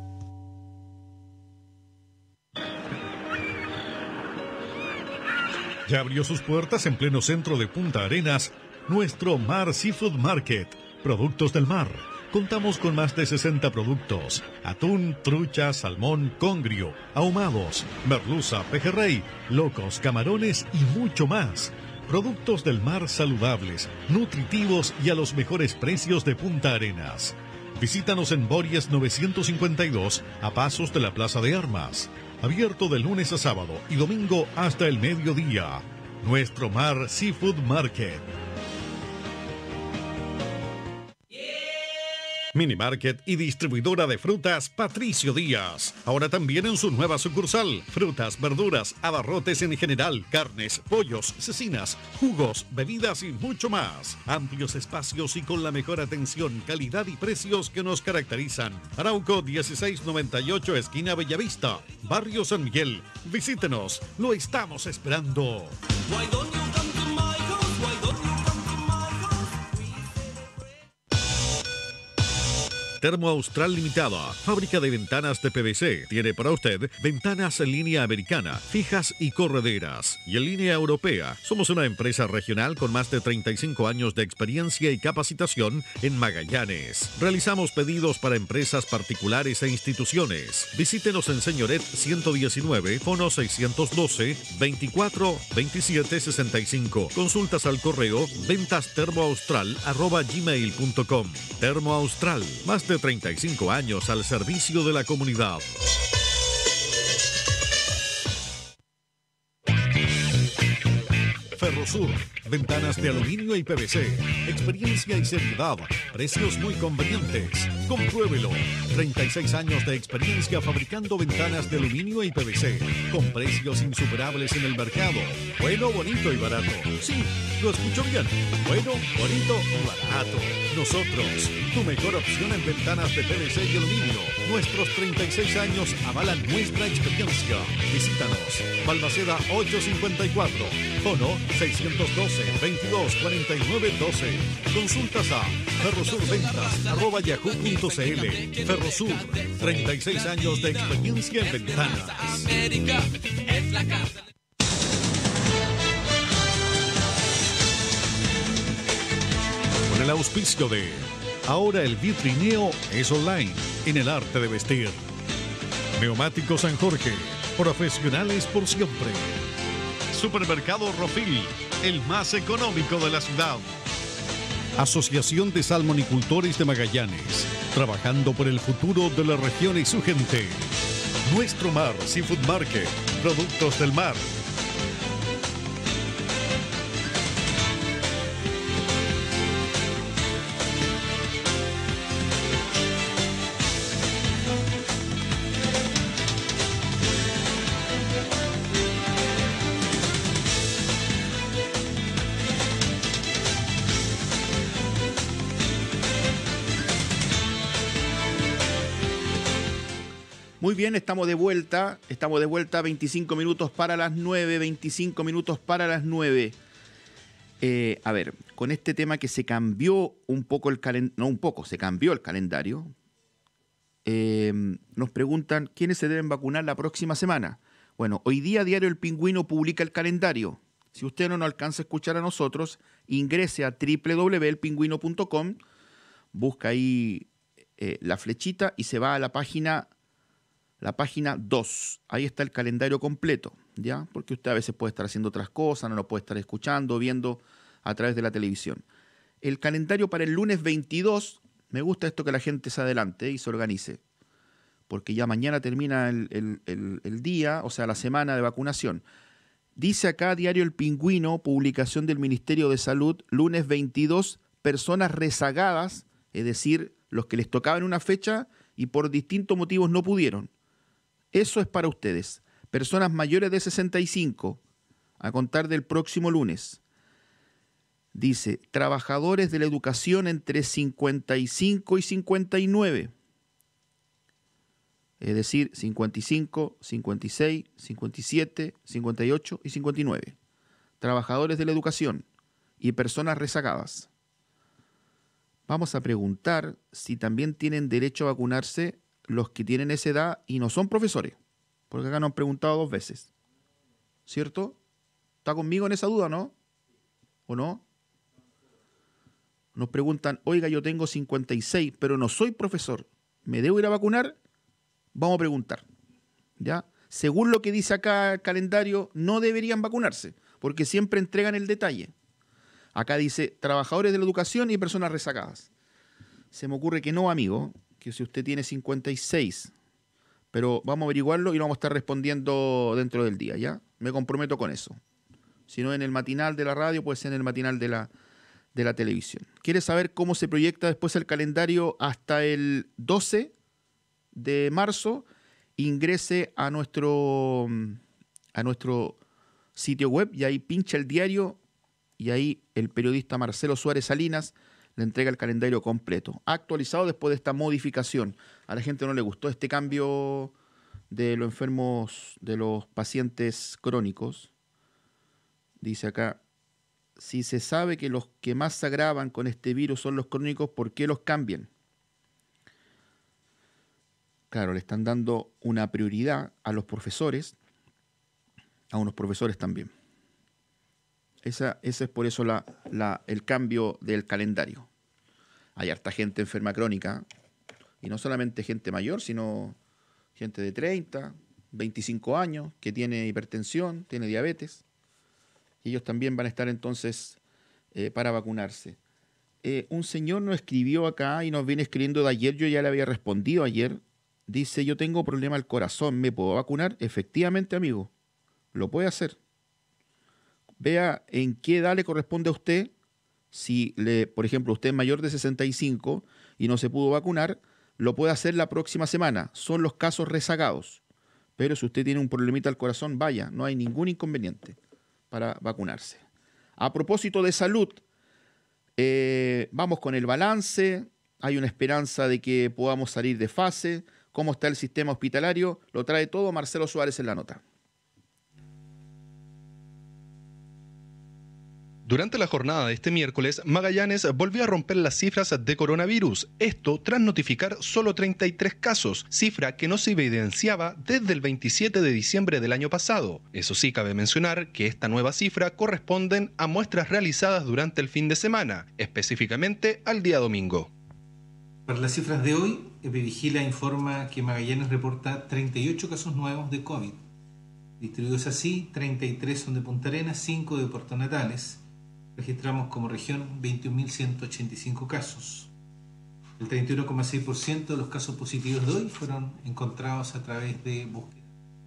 Ya abrió sus puertas en pleno centro de Punta Arenas, nuestro Mar Seafood Market. Productos del mar. Contamos con más de 60 productos: atún, trucha, salmón, congrio, ahumados, merluza, pejerrey, locos, camarones y mucho más. Productos del mar saludables, nutritivos y a los mejores precios de Punta Arenas. Visítanos en Borges 952, a pasos de la Plaza de Armas. Abierto de lunes a sábado y domingo hasta el mediodía. Nuestro Mar Seafood Market. Minimarket y distribuidora de frutas Patricio Díaz. Ahora también en su nueva sucursal. Frutas, verduras, abarrotes en general, carnes, pollos, cecinas, jugos, bebidas y mucho más. Amplios espacios y con la mejor atención, calidad y precios que nos caracterizan. Arauco 1698, esquina Bellavista, Barrio San Miguel. Visítenos, lo estamos esperando. Termo Austral Limitada, fábrica de ventanas de PVC. Tiene para usted ventanas en línea americana, fijas y correderas. Y en línea europea. Somos una empresa regional con más de 35 años de experiencia y capacitación en Magallanes. Realizamos pedidos para empresas particulares e instituciones. Visítenos en Señoret 119, fono 612-24-27-65. Consultas al correo ventastermoaustral@gmail.com. Termo Austral, más de 35 años al servicio de la comunidad. Ferrosur, ventanas de aluminio y PVC, experiencia y seriedad, precios muy convenientes. Compruébelo. 36 años de experiencia fabricando ventanas de aluminio y PVC, con precios insuperables en el mercado. Bueno, bonito y barato. Sí, lo escucho bien. Bueno, bonito y barato. Nosotros, tu mejor opción en ventanas de PVC y aluminio. Nuestros 36 años avalan nuestra experiencia. Visítanos. Balmaceda 854. Fono 612-2249-12. Consultas a ferrosurventas@yahoo.cl. Ferrosur, 36 años de experiencia en ventanas. Con el auspicio de ahora el vitrineo es online en el arte de vestir. Neumáticos San Jorge, profesionales por siempre. Supermercado Rofil, el más económico de la ciudad. Asociación de Salmonicultores de Magallanes, trabajando por el futuro de la región y su gente. Nuestro Mar Seafood Market, productos del mar. Muy bien, estamos de vuelta 25 minutos para las 9, 25 minutos para las 9. A ver, con este tema que se cambió un poco el calendario, no un poco, se cambió el calendario, nos preguntan quiénes se deben vacunar la próxima semana. Bueno, hoy día Diario El Pingüino publica el calendario. Si usted no nos alcanza a escuchar a nosotros, ingrese a www.elpingüino.com, busca ahí la flechita y se va a la página 2, ahí está el calendario completo, ¿ya? Porque usted a veces puede estar haciendo otras cosas, no lo puede estar escuchando, viendo a través de la televisión. El calendario para el lunes 22, me gusta esto que la gente se adelante y se organice, porque ya mañana termina el día, o sea, la semana de vacunación. Dice acá Diario El Pingüino, publicación del Ministerio de Salud, lunes 22, personas rezagadas, es decir, los que les tocaba en una fecha y por distintos motivos no pudieron. Eso es para ustedes. Personas mayores de 65, a contar del próximo lunes. Dice, trabajadores de la educación entre 55 y 59. Es decir, 55, 56, 57, 58 y 59. Trabajadores de la educación y personas rezagadas. Vamos a preguntar si también tienen derecho a vacunarse los que tienen esa edad y no son profesores, porque acá nos han preguntado 2 veces, ¿cierto? ¿Está conmigo en esa duda, no? ¿O no? Nos preguntan, oiga, yo tengo 56, pero no soy profesor, ¿me debo ir a vacunar? Vamos a preguntar, ¿ya? Según lo que dice acá el calendario, no deberían vacunarse, porque siempre entregan el detalle. Acá dice, trabajadores de la educación y personas rezagadas. Se me ocurre que no, amigo, que si usted tiene 56, pero vamos a averiguarlo y lo vamos a estar respondiendo dentro del día, ¿ya? Me comprometo con eso. Si no en el matinal de la radio, puede ser en el matinal de la televisión. ¿Quiere saber cómo se proyecta después el calendario hasta el 12 de marzo? Ingrese a nuestro sitio web y ahí pincha el diario y ahí el periodista Marcelo Suárez Salinas le entrega el calendario completo, actualizado después de esta modificación. A la gente no le gustó este cambio de los enfermos, de los pacientes crónicos. Dice acá, si se sabe que los que más se agravan con este virus son los crónicos, ¿por qué los cambian? Claro, le están dando una prioridad a los profesores, a unos profesores también. Ese es por eso el cambio del calendario. Hay harta gente enferma crónica, y no solamente gente mayor, sino gente de 30, 25 años, que tiene hipertensión, tiene diabetes. Y ellos también van a estar entonces para vacunarse. Un señor nos escribió acá y nos viene escribiendo de ayer, yo ya le había respondido ayer. Dice, yo tengo problema al corazón, ¿me puedo vacunar? Efectivamente, amigo, lo puede hacer. Vea en qué edad le corresponde a usted. Si, por ejemplo, usted es mayor de 65 y no se pudo vacunar, lo puede hacer la próxima semana. Son los casos rezagados. Pero si usted tiene un problemita al corazón, vaya, no hay ningún inconveniente para vacunarse. A propósito de salud, vamos con el balance. Hay una esperanza de que podamos salir de fase. ¿Cómo está el sistema hospitalario? Lo trae todo Marcelo Suárez en la nota. Durante la jornada de este miércoles, Magallanes volvió a romper las cifras de coronavirus. Esto tras notificar solo 33 casos, cifra que no se evidenciaba desde el 27 de diciembre del año pasado. Eso sí, cabe mencionar que esta nueva cifra corresponden a muestras realizadas durante el fin de semana, específicamente al día domingo. Para las cifras de hoy, Epivigila informa que Magallanes reporta 38 casos nuevos de COVID. Distribuidos así, 33 son de Punta Arenas, 5 de Puerto Natales. Registramos como región 21.185 casos. El 31,6% de los casos positivos de hoy fueron encontrados a través de búsqueda.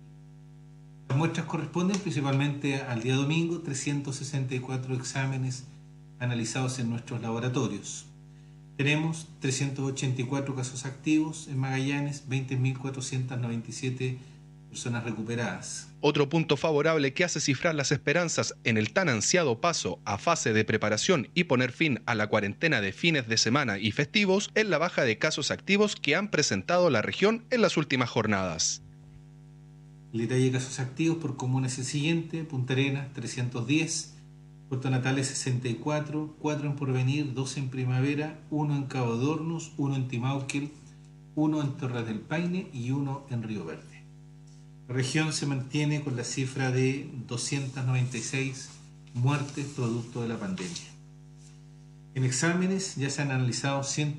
Las muestras corresponden principalmente al día domingo, 364 exámenes analizados en nuestros laboratorios. Tenemos 384 casos activos en Magallanes, 20.497 personas recuperadas. Otro punto favorable que hace cifrar las esperanzas en el tan ansiado paso a fase de preparación y poner fin a la cuarentena de fines de semana y festivos es la baja de casos activos que han presentado la región en las últimas jornadas. El detalle de casos activos por comuna es el siguiente: Punta Arenas 310, Puerto Natales 64, 4 en Porvenir, 2 en Primavera, 1 en Cabo de Hornos, 1 en Timauquel, 1 en Torres del Paine y 1 en Río Verde. La región se mantiene con la cifra de 296 muertes producto de la pandemia. En exámenes ya se han analizado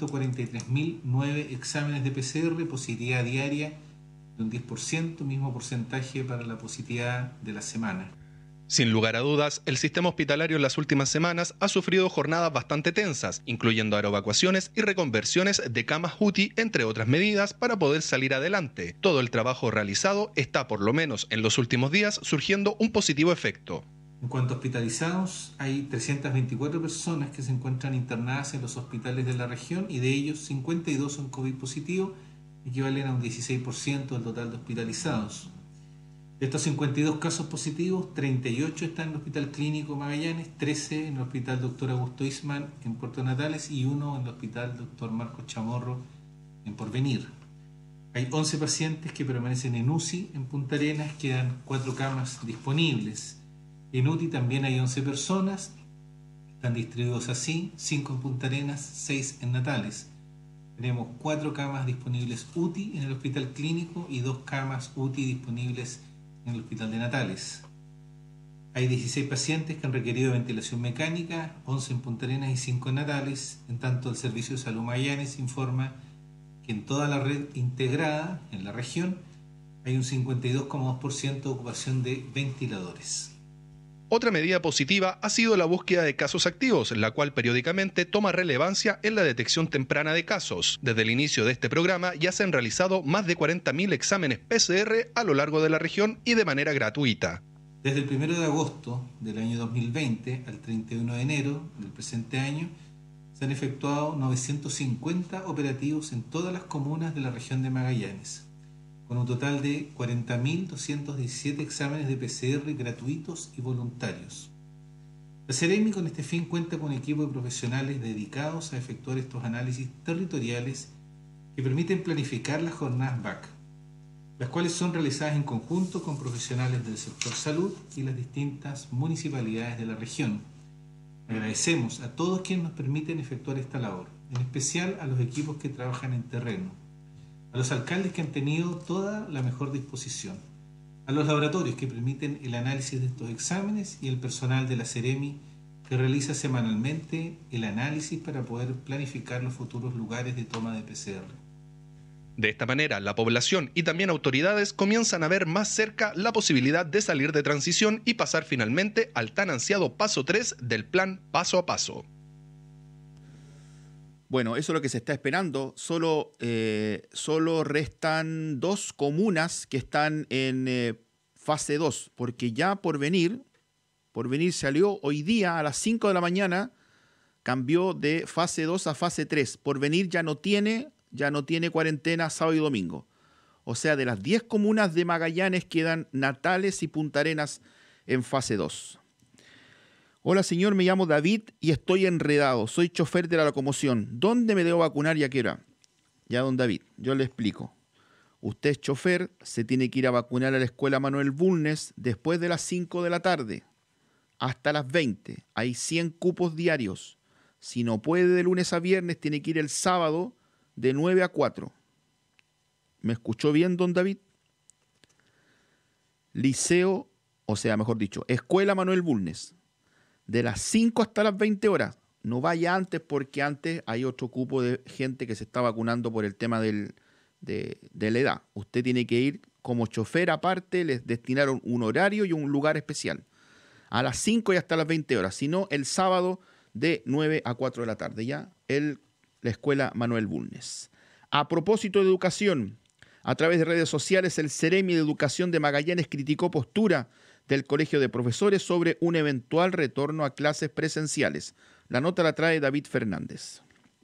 143.009 exámenes de PCR, positividad diaria de un 10%, mismo porcentaje para la positividad de la semana. Sin lugar a dudas, el sistema hospitalario en las últimas semanas ha sufrido jornadas bastante tensas, incluyendo aerovacuaciones y reconversiones de camas UTI, entre otras medidas, para poder salir adelante. Todo el trabajo realizado está, por lo menos en los últimos días, surgiendo un positivo efecto. En cuanto a hospitalizados, hay 324 personas que se encuentran internadas en los hospitales de la región y de ellos 52 son COVID positivo, equivalen a un 16% del total de hospitalizados. De estos 52 casos positivos, 38 están en el Hospital Clínico Magallanes, 13 en el Hospital Dr. Augusto Isman en Puerto Natales y 1 en el Hospital Dr. Marcos Chamorro en Porvenir. Hay 11 pacientes que permanecen en UCI en Punta Arenas, quedan 4 camas disponibles. En UTI también hay 11 personas, están distribuidos así: 5 en Punta Arenas, 6 en Natales. Tenemos 4 camas disponibles UTI en el Hospital Clínico y 2 camas UTI disponibles en el Hospital de Natales. Hay 16 pacientes que han requerido ventilación mecánica, 11 en Punta Arenas y 5 en Natales. En tanto, el Servicio de Salud Magallanes informa que en toda la red integrada en la región hay un 52,2% de ocupación de ventiladores. Otra medida positiva ha sido la búsqueda de casos activos, la cual periódicamente toma relevancia en la detección temprana de casos. Desde el inicio de este programa ya se han realizado más de 40.000 exámenes PCR a lo largo de la región y de manera gratuita. Desde el 1 de agosto del año 2020 al 31 de enero del presente año se han efectuado 950 operativos en todas las comunas de la región de Magallanes, con un total de 40.217 exámenes de PCR gratuitos y voluntarios. La Seremi con este fin cuenta con un equipo de profesionales dedicados a efectuar estos análisis territoriales que permiten planificar las jornadas VAC, las cuales son realizadas en conjunto con profesionales del sector salud y las distintas municipalidades de la región. Agradecemos a todos quienes nos permiten efectuar esta labor, en especial a los equipos que trabajan en terreno, a los alcaldes que han tenido toda la mejor disposición, a los laboratorios que permiten el análisis de estos exámenes y el personal de la Seremi que realiza semanalmente el análisis para poder planificar los futuros lugares de toma de PCR. De esta manera, la población y también autoridades comienzan a ver más cerca la posibilidad de salir de transición y pasar finalmente al tan ansiado paso 3 del plan paso a paso. Bueno, eso es lo que se está esperando. Solo restan 2 comunas que están en fase 2, porque ya Porvenir salió hoy día a las 5 de la mañana, cambió de fase 2 a fase 3. Porvenir ya no tiene cuarentena sábado y domingo. O sea, de las 10 comunas de Magallanes quedan Natales y Punta Arenas en fase 2. Hola señor, me llamo David y estoy enredado. Soy chofer de la locomoción. ¿Dónde me debo vacunar y a qué hora? Ya, don David, yo le explico. Usted es chofer, se tiene que ir a vacunar a la escuela Manuel Bulnes después de las 5 de la tarde hasta las 20. Hay 100 cupos diarios. Si no puede de lunes a viernes, tiene que ir el sábado de 9 a 4. ¿Me escuchó bien, don David? Liceo, o sea, mejor dicho, Escuela Manuel Bulnes. De las 5 hasta las 20 horas. No vaya antes porque antes hay otro cupo de gente que se está vacunando por el tema de la edad. Usted tiene que ir como chofer aparte, les destinaron un horario y un lugar especial. A las 5 y hasta las 20 horas, sino el sábado de 9 a 4 de la tarde, ya la Escuela Manuel Bulnes. A propósito de educación, a través de redes sociales, el Ceremi de Educación de Magallanes criticó postura del Colegio de Profesores sobre un eventual retorno a clases presenciales. La nota la trae David Fernández.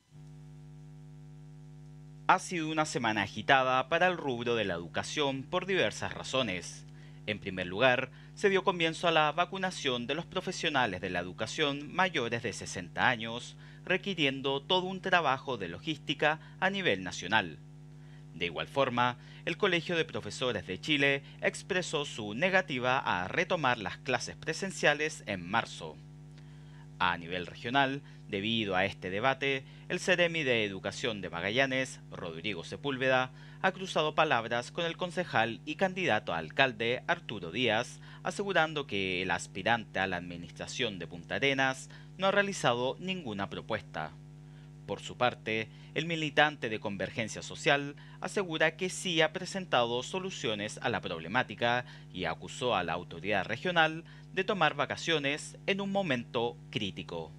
Ha sido una semana agitada para el rubro de la educación por diversas razones. En primer lugar, se dio comienzo a la vacunación de los profesionales de la educación mayores de 60 años, requiriendo todo un trabajo de logística a nivel nacional. De igual forma, el Colegio de Profesores de Chile expresó su negativa a retomar las clases presenciales en marzo. A nivel regional, debido a este debate, el Ceremi de Educación de Magallanes, Rodrigo Sepúlveda, ha cruzado palabras con el concejal y candidato a alcalde Arturo Díaz, asegurando que el aspirante a la administración de Punta Arenas no ha realizado ninguna propuesta. Por su parte, el militante de Convergencia Social asegura que sí ha presentado soluciones a la problemática y acusó a la autoridad regional de tomar vacaciones en un momento crítico.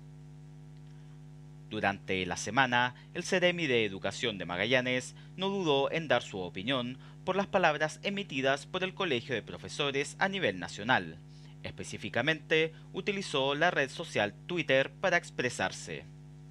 Durante la semana, el Ceremi de Educación de Magallanes no dudó en dar su opinión por las palabras emitidas por el Colegio de Profesores a nivel nacional. Específicamente, utilizó la red social Twitter para expresarse.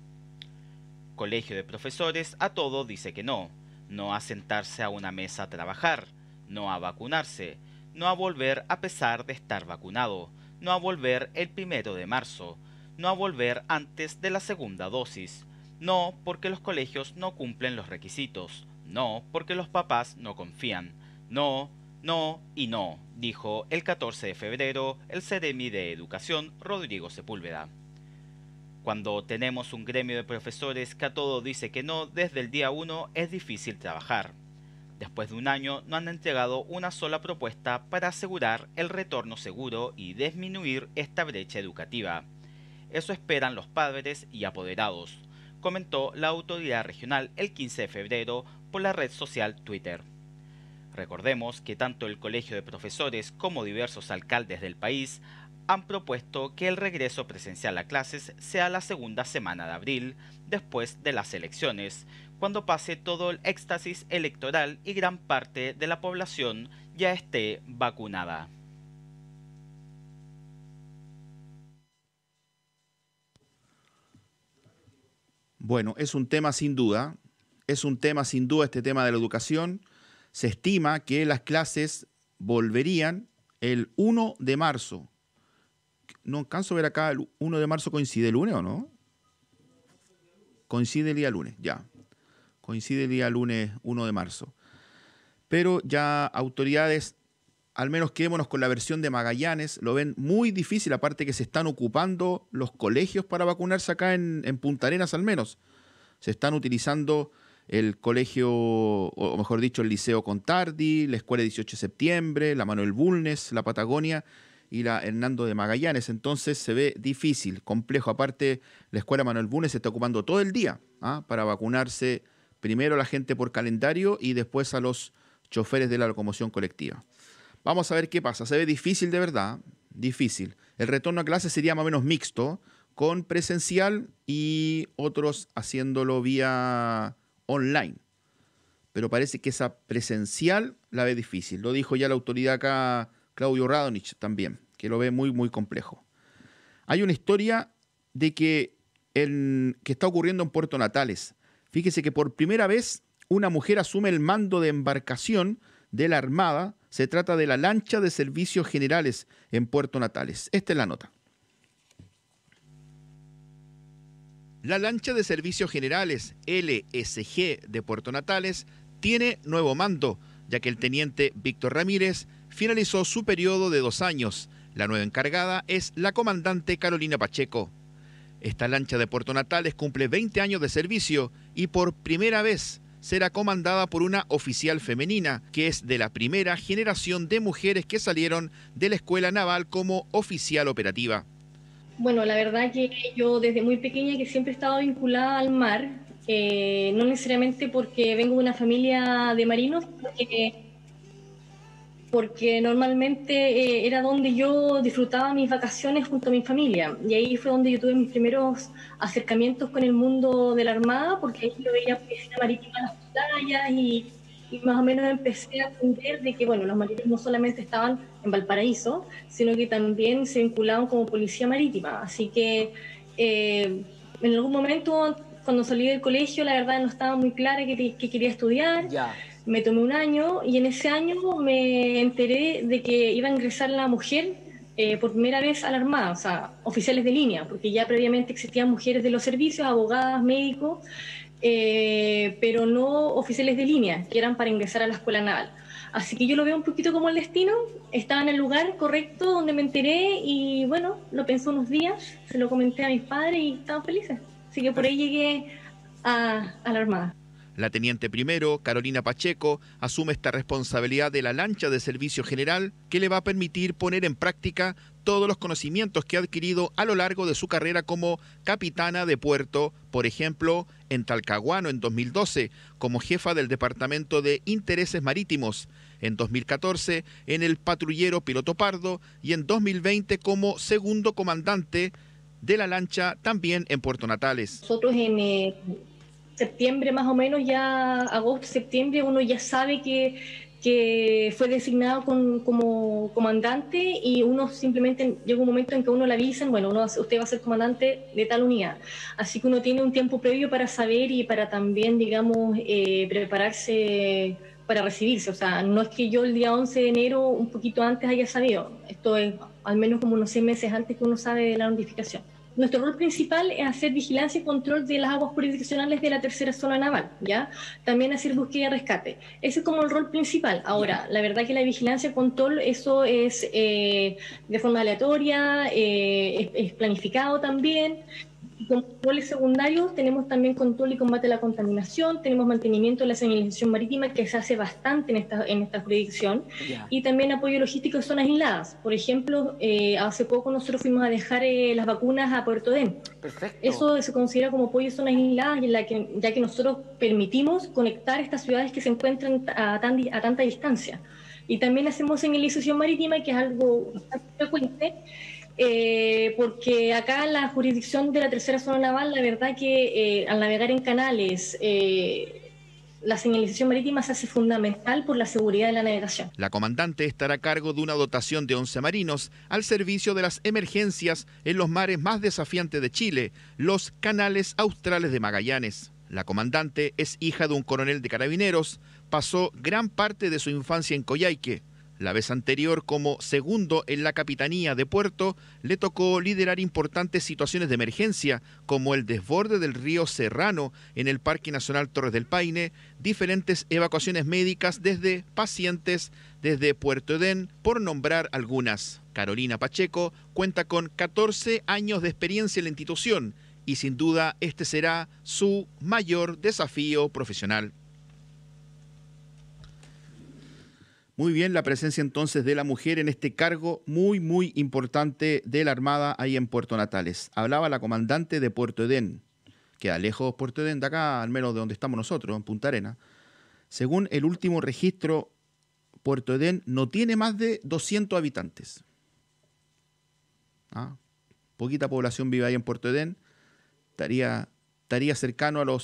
Colegio de Profesores a todo dice que no a sentarse a una mesa a trabajar, no a vacunarse, no a volver a pesar de estar vacunado, no a volver el 1 de marzo, no a volver antes de la segunda dosis, no porque los colegios no cumplen los requisitos, no porque los papás no confían, no, y no, dijo el 14 de febrero el Ceremi de Educación Rodrigo Sepúlveda. Cuando tenemos un gremio de profesores que a todo dice que no desde el día 1 es difícil trabajar. Después de un año no han entregado una sola propuesta para asegurar el retorno seguro y disminuir esta brecha educativa. Eso esperan los padres y apoderados, comentó la autoridad regional el 15 de febrero por la red social Twitter. Recordemos que tanto el Colegio de Profesores como diversos alcaldes del país han propuesto que el regreso presencial a clases sea la segunda semana de abril, después de las elecciones, cuando pase todo el éxtasis electoral y gran parte de la población ya esté vacunada. Bueno, es un tema sin duda este tema de la educación. Se estima que las clases volverían el 1 de marzo. No alcanzo a ver acá, el 1 de marzo coincide el lunes, ¿o no? Coincide el día lunes, ya. Coincide el día lunes 1 de marzo. Pero ya autoridades, al menos quedémonos con la versión de Magallanes, lo ven muy difícil, aparte que se están ocupando los colegios para vacunarse acá en Punta Arenas al menos. Se están utilizando el colegio, o mejor dicho, el Liceo Contardi, la Escuela 18 de Septiembre, la Manuel Bulnes, la Patagonia y la Hernando de Magallanes. Entonces se ve difícil, complejo. Aparte, la Escuela Manuel Bulnes se está ocupando todo el día para vacunarse primero a la gente por calendario y después a los choferes de la locomoción colectiva. Vamos a ver qué pasa. Se ve difícil de verdad, difícil. El retorno a clases sería más o menos mixto, con presencial y otros haciéndolo vía online. Pero parece que esa presencial la ve difícil. Lo dijo ya la autoridad acá, Claudio Radonich también, que lo ve muy, muy complejo. Hay una historia de que está ocurriendo en Puerto Natales. Fíjese que por primera vez una mujer asume el mando de embarcación de la Armada. Se trata de la lancha de servicios generales en Puerto Natales. Esta es la nota. La lancha de servicios generales LSG de Puerto Natales tiene nuevo mando, ya que el teniente Víctor Ramírez finalizó su periodo de 2 años. La nueva encargada es la comandante Carolina Pacheco. Esta lancha de Puerto Natales cumple 20 años de servicio y por primera vez será comandada por una oficial femenina, que es de la primera generación de mujeres que salieron de la Escuela Naval como oficial operativa. Bueno, la verdad que yo desde muy pequeña que siempre he estado vinculada al mar, no necesariamente porque vengo de una familia de marinos, porque porque normalmente era donde yo disfrutaba mis vacaciones junto a mi familia, y ahí fue donde yo tuve mis primeros acercamientos con el mundo de la Armada, porque ahí yo veía policía marítima en las playas y más o menos empecé a entender de que, bueno, los marinos no solamente estaban en Valparaíso, sino que también se vinculaban como policía marítima. Así que en algún momento, cuando salí del colegio, la verdad no estaba muy clara que quería estudiar. Ya. Me tomé un año y en ese año me enteré de que iba a ingresar la mujer por primera vez a la Armada, o sea, oficiales de línea, porque ya previamente existían mujeres de los servicios, abogadas, médicos, pero no oficiales de línea, que eran para ingresar a la escuela naval. Así que yo lo veo un poquito como el destino, estaba en el lugar correcto donde me enteré y bueno, lo pensé unos días, se lo comenté a mis padres y estaban felices. Así que por ahí llegué a la Armada. La teniente primero, Carolina Pacheco, asume esta responsabilidad de la lancha de servicio general que le va a permitir poner en práctica todos los conocimientos que ha adquirido a lo largo de su carrera como capitana de puerto, por ejemplo, en Talcahuano en 2012, como jefa del Departamento de Intereses Marítimos, en 2014 en el patrullero Piloto Pardo y en 2020 como segundo comandante de la lancha también en Puerto Natales. Nosotros en septiembre más o menos, ya agosto, septiembre, uno ya sabe que fue designado como comandante y uno simplemente llega un momento en que uno le avisan, bueno, usted va a ser comandante de tal unidad. Así que uno tiene un tiempo previo para saber y para también, digamos, prepararse para recibirse. O sea, no es que yo el día 11 de enero, un poquito antes, haya sabido. Esto es al menos como unos 6 meses antes que uno sabe de la notificación. Nuestro rol principal es hacer vigilancia y control de las aguas jurisdiccionales de la tercera zona naval, ¿ya? También hacer búsqueda y rescate. Ese es como el rol principal. Ahora, la verdad que la vigilancia y control, eso es de forma aleatoria, es planificado también. Con roles secundarios tenemos también control y combate a la contaminación, tenemos mantenimiento de la señalización marítima que se hace bastante en esta jurisdicción, y también apoyo logístico en zonas aisladas. Por ejemplo, hace poco nosotros fuimos a dejar las vacunas a Puerto Edén. Perfecto. Eso se considera como apoyo en zonas aisladas, ya que nosotros permitimos conectar estas ciudades que se encuentran a tanta distancia. Y también hacemos señalización marítima, que es algo bastante frecuente, porque acá en la jurisdicción de la tercera zona naval, la verdad que al navegar en canales, la señalización marítima se hace fundamental por la seguridad de la navegación. La comandante estará a cargo de una dotación de 11 marinos al servicio de las emergencias en los mares más desafiantes de Chile, los canales australes de Magallanes. La comandante es hija de un coronel de carabineros, pasó gran parte de su infancia en Coyhaique. La vez anterior, como segundo en la Capitanía de Puerto, le tocó liderar importantes situaciones de emergencia, como el desborde del río Serrano en el Parque Nacional Torres del Paine, diferentes evacuaciones médicas desde pacientes desde Puerto Edén, por nombrar algunas. Carolina Pacheco cuenta con 14 años de experiencia en la institución y sin duda este será su mayor desafío profesional. Muy bien, la presencia entonces de la mujer en este cargo muy, muy importante de la Armada ahí en Puerto Natales. Hablaba la comandante de Puerto Edén, queda lejos Puerto Edén de acá, al menos de donde estamos nosotros, en Punta Arenas. Según el último registro, Puerto Edén no tiene más de 200 habitantes. Poquita población vive ahí en Puerto Edén, estaría cercano a los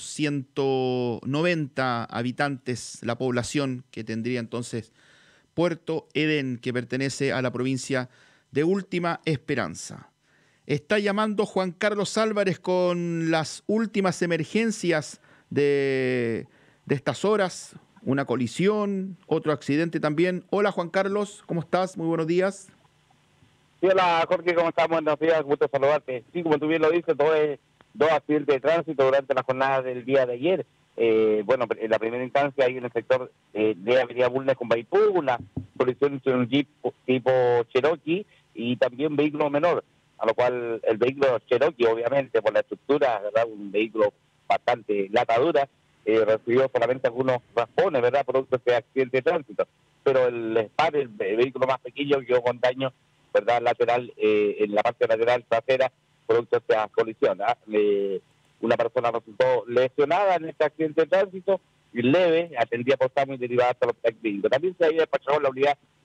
190 habitantes la población que tendría entonces Puerto Edén, que pertenece a la provincia de Última Esperanza. Está llamando Juan Carlos Álvarez con las últimas emergencias de estas horas, una colisión, otro accidente también. Hola Juan Carlos, ¿cómo estás? Muy buenos días. Sí, hola Jorge, ¿cómo estás? Buenos días, gusto saludarte. Sí, como tú bien lo dices, dos accidentes de tránsito durante la jornada del día de ayer. Bueno, en la primera instancia hay en el sector de Avenida Bulnes con Maipú, una colisión entre un jeep tipo Cherokee y también vehículo menor, a lo cual el vehículo Cherokee, obviamente por la estructura, ¿verdad? Un vehículo bastante lata dura, recibió solamente algunos raspones, ¿verdad? Producto de este accidente de tránsito, pero el vehículo más pequeño quedó con daño, ¿verdad? Lateral, en la parte lateral trasera, producto de esta colisión. Una persona resultó lesionada en este accidente de tránsito y leve, atendida por SAMU y derivada hasta los hospital clínico. También se había despachado la unidad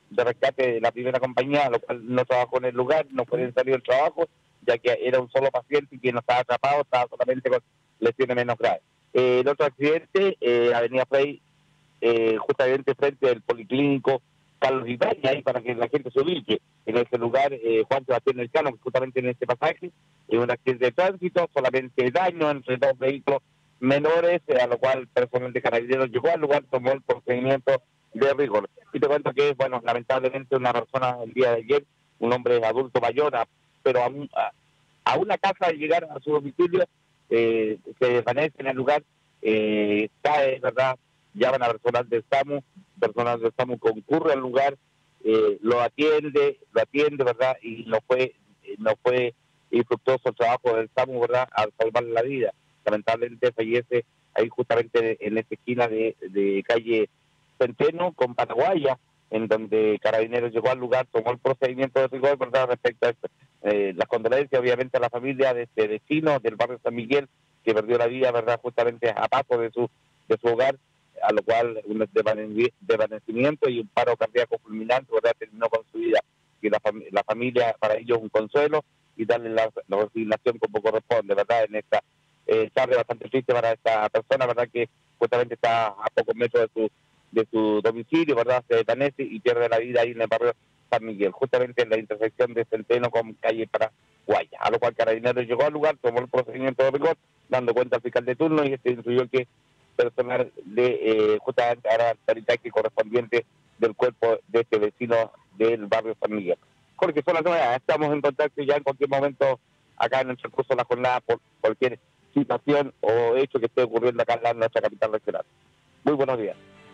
de rescate de la primera compañía, lo cual no trabajó en el lugar, no pueden salir del trabajo, ya que era un solo paciente y quien no estaba atrapado estaba solamente con lesiones menos graves. El otro accidente, Avenida Frey, justamente frente al Policlínico Carlos Itaña, ahí para que la gente se ubique, en ese lugar, Juan Sebastián Elcano, justamente en este pasaje, un accidente de tránsito, solamente daño entre dos vehículos menores, a lo cual personal de Carabineros llegó al lugar, tomó el procedimiento de rigor. Y te cuento que, bueno, lamentablemente una persona el día de ayer, un hombre adulto mayor, pero a una casa al llegar a su domicilio, se desvanece en el lugar, cae, ¿verdad? Llaman a personal del SAMU concurre al lugar, lo atiende, ¿verdad? Y no fue infructuoso el trabajo del SAMU, ¿verdad? Al salvarle la vida. Lamentablemente fallece ahí justamente en esta esquina de calle Centeno con Paraguaya, en donde Carabineros llegó al lugar, tomó el procedimiento de rigor, ¿verdad? Respecto a esto. Las condolencias obviamente a la familia de este vecino del barrio San Miguel, que perdió la vida, ¿verdad? Justamente a paso de su hogar, a lo cual un desvanecimiento y un paro cardíaco fulminante, ¿verdad? Terminó con su vida. Y la familia, para ellos, un consuelo y darle la resignación como corresponde, ¿verdad? En esta tarde bastante triste para esta persona, ¿verdad? Que justamente está a pocos metros de su domicilio, ¿verdad? Se desvanece y pierde la vida ahí en el barrio San Miguel, justamente en la intersección de Centeno con calle Paraguaya. A lo cual Carabineros llegó al lugar, tomó el procedimiento de rigor, dando cuenta al fiscal de turno y instruyó que personal de justamente ahora peritaje correspondiente del cuerpo de este vecino del barrio San Miguel. Jorge, son las 9, estamos en contacto ya en cualquier momento acá en el transcurso de la jornada por cualquier situación o hecho que esté ocurriendo acá en nuestra capital regional. Muy buenos días.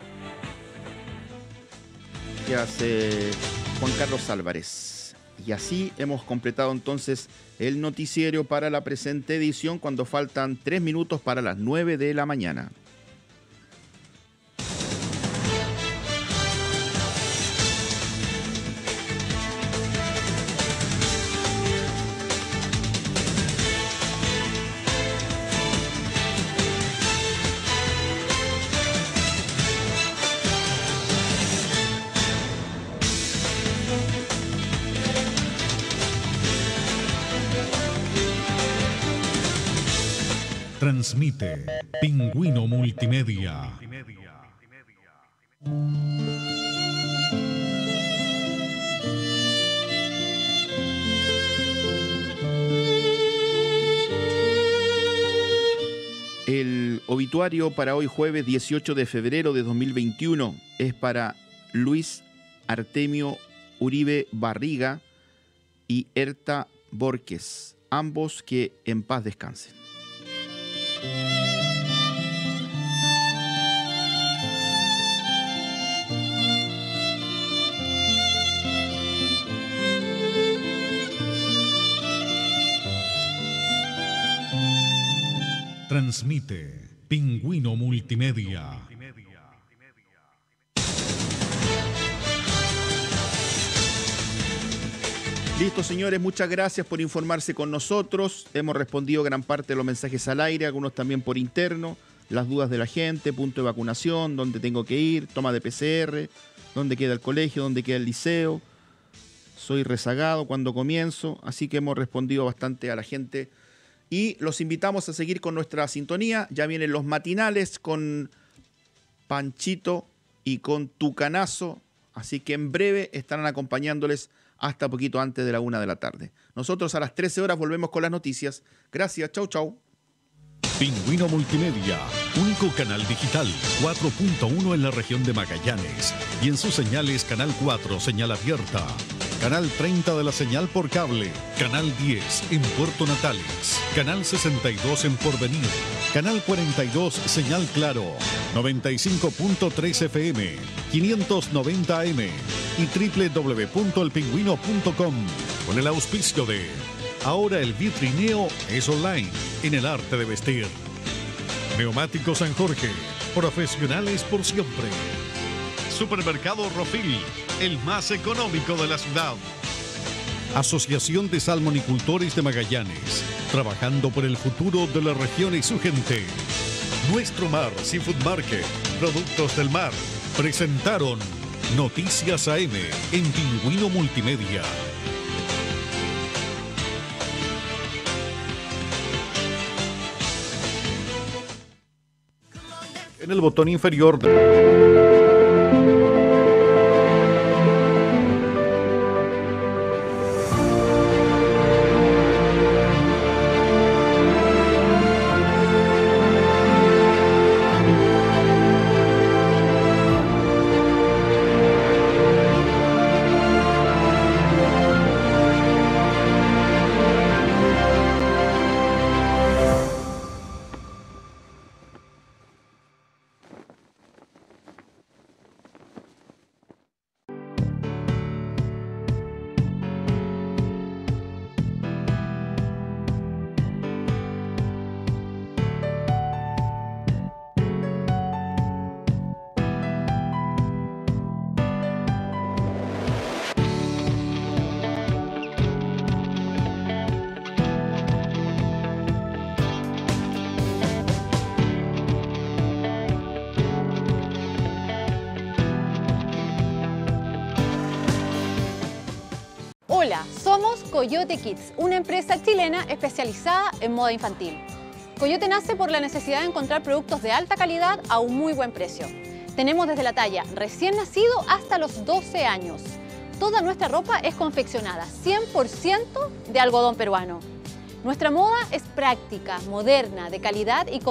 Gracias, Juan Carlos Álvarez. Y así hemos completado entonces el noticiero para la presente edición cuando faltan 3 minutos para las 9 de la mañana. Transmite Pingüino Multimedia. El obituario para hoy jueves 18 de febrero de 2021 es para Luis Artemio Uribe Barriga y Herta Borges, ambos que en paz descansen. Transmite Pingüino Multimedia. Listo, señores, muchas gracias por informarse con nosotros. Hemos respondido gran parte de los mensajes al aire, algunos también por interno, las dudas de la gente, punto de vacunación, dónde tengo que ir, toma de PCR, dónde queda el colegio, dónde queda el liceo. Soy rezagado cuando comienzo, así que hemos respondido bastante a la gente. Y los invitamos a seguir con nuestra sintonía. Ya vienen los matinales con Panchito y con Tucanazo. Así que en breve estarán acompañándoles hasta poquito antes de la 1 de la tarde. Nosotros a las 13 horas volvemos con las noticias. Gracias, chau, chau. Pingüino Multimedia, único canal digital 4.1 en la región de Magallanes y en sus señales Canal 4, señal abierta, Canal 30 de la señal por cable, Canal 10 en Puerto Natales, Canal 62 en Porvenir, Canal 42 señal Claro, 95.3 FM, 590 AM y www.elpingüino.com con el auspicio de ahora el vitrineo es online en el arte de vestir. Neumáticos San Jorge, profesionales por siempre. Supermercado Rofil, el más económico de la ciudad. Asociación de Salmonicultores de Magallanes, trabajando por el futuro de la región y su gente. Nuestro Mar Seafood Market, productos del mar, presentaron Noticias AM en Pingüino Multimedia. En el botón inferior Hola, somos Coyote Kids, una empresa chilena especializada en moda infantil. Coyote nace por la necesidad de encontrar productos de alta calidad a un muy buen precio. Tenemos desde la talla recién nacido hasta los 12 años. Toda nuestra ropa es confeccionada 100% de algodón peruano. Nuestra moda es práctica, moderna, de calidad y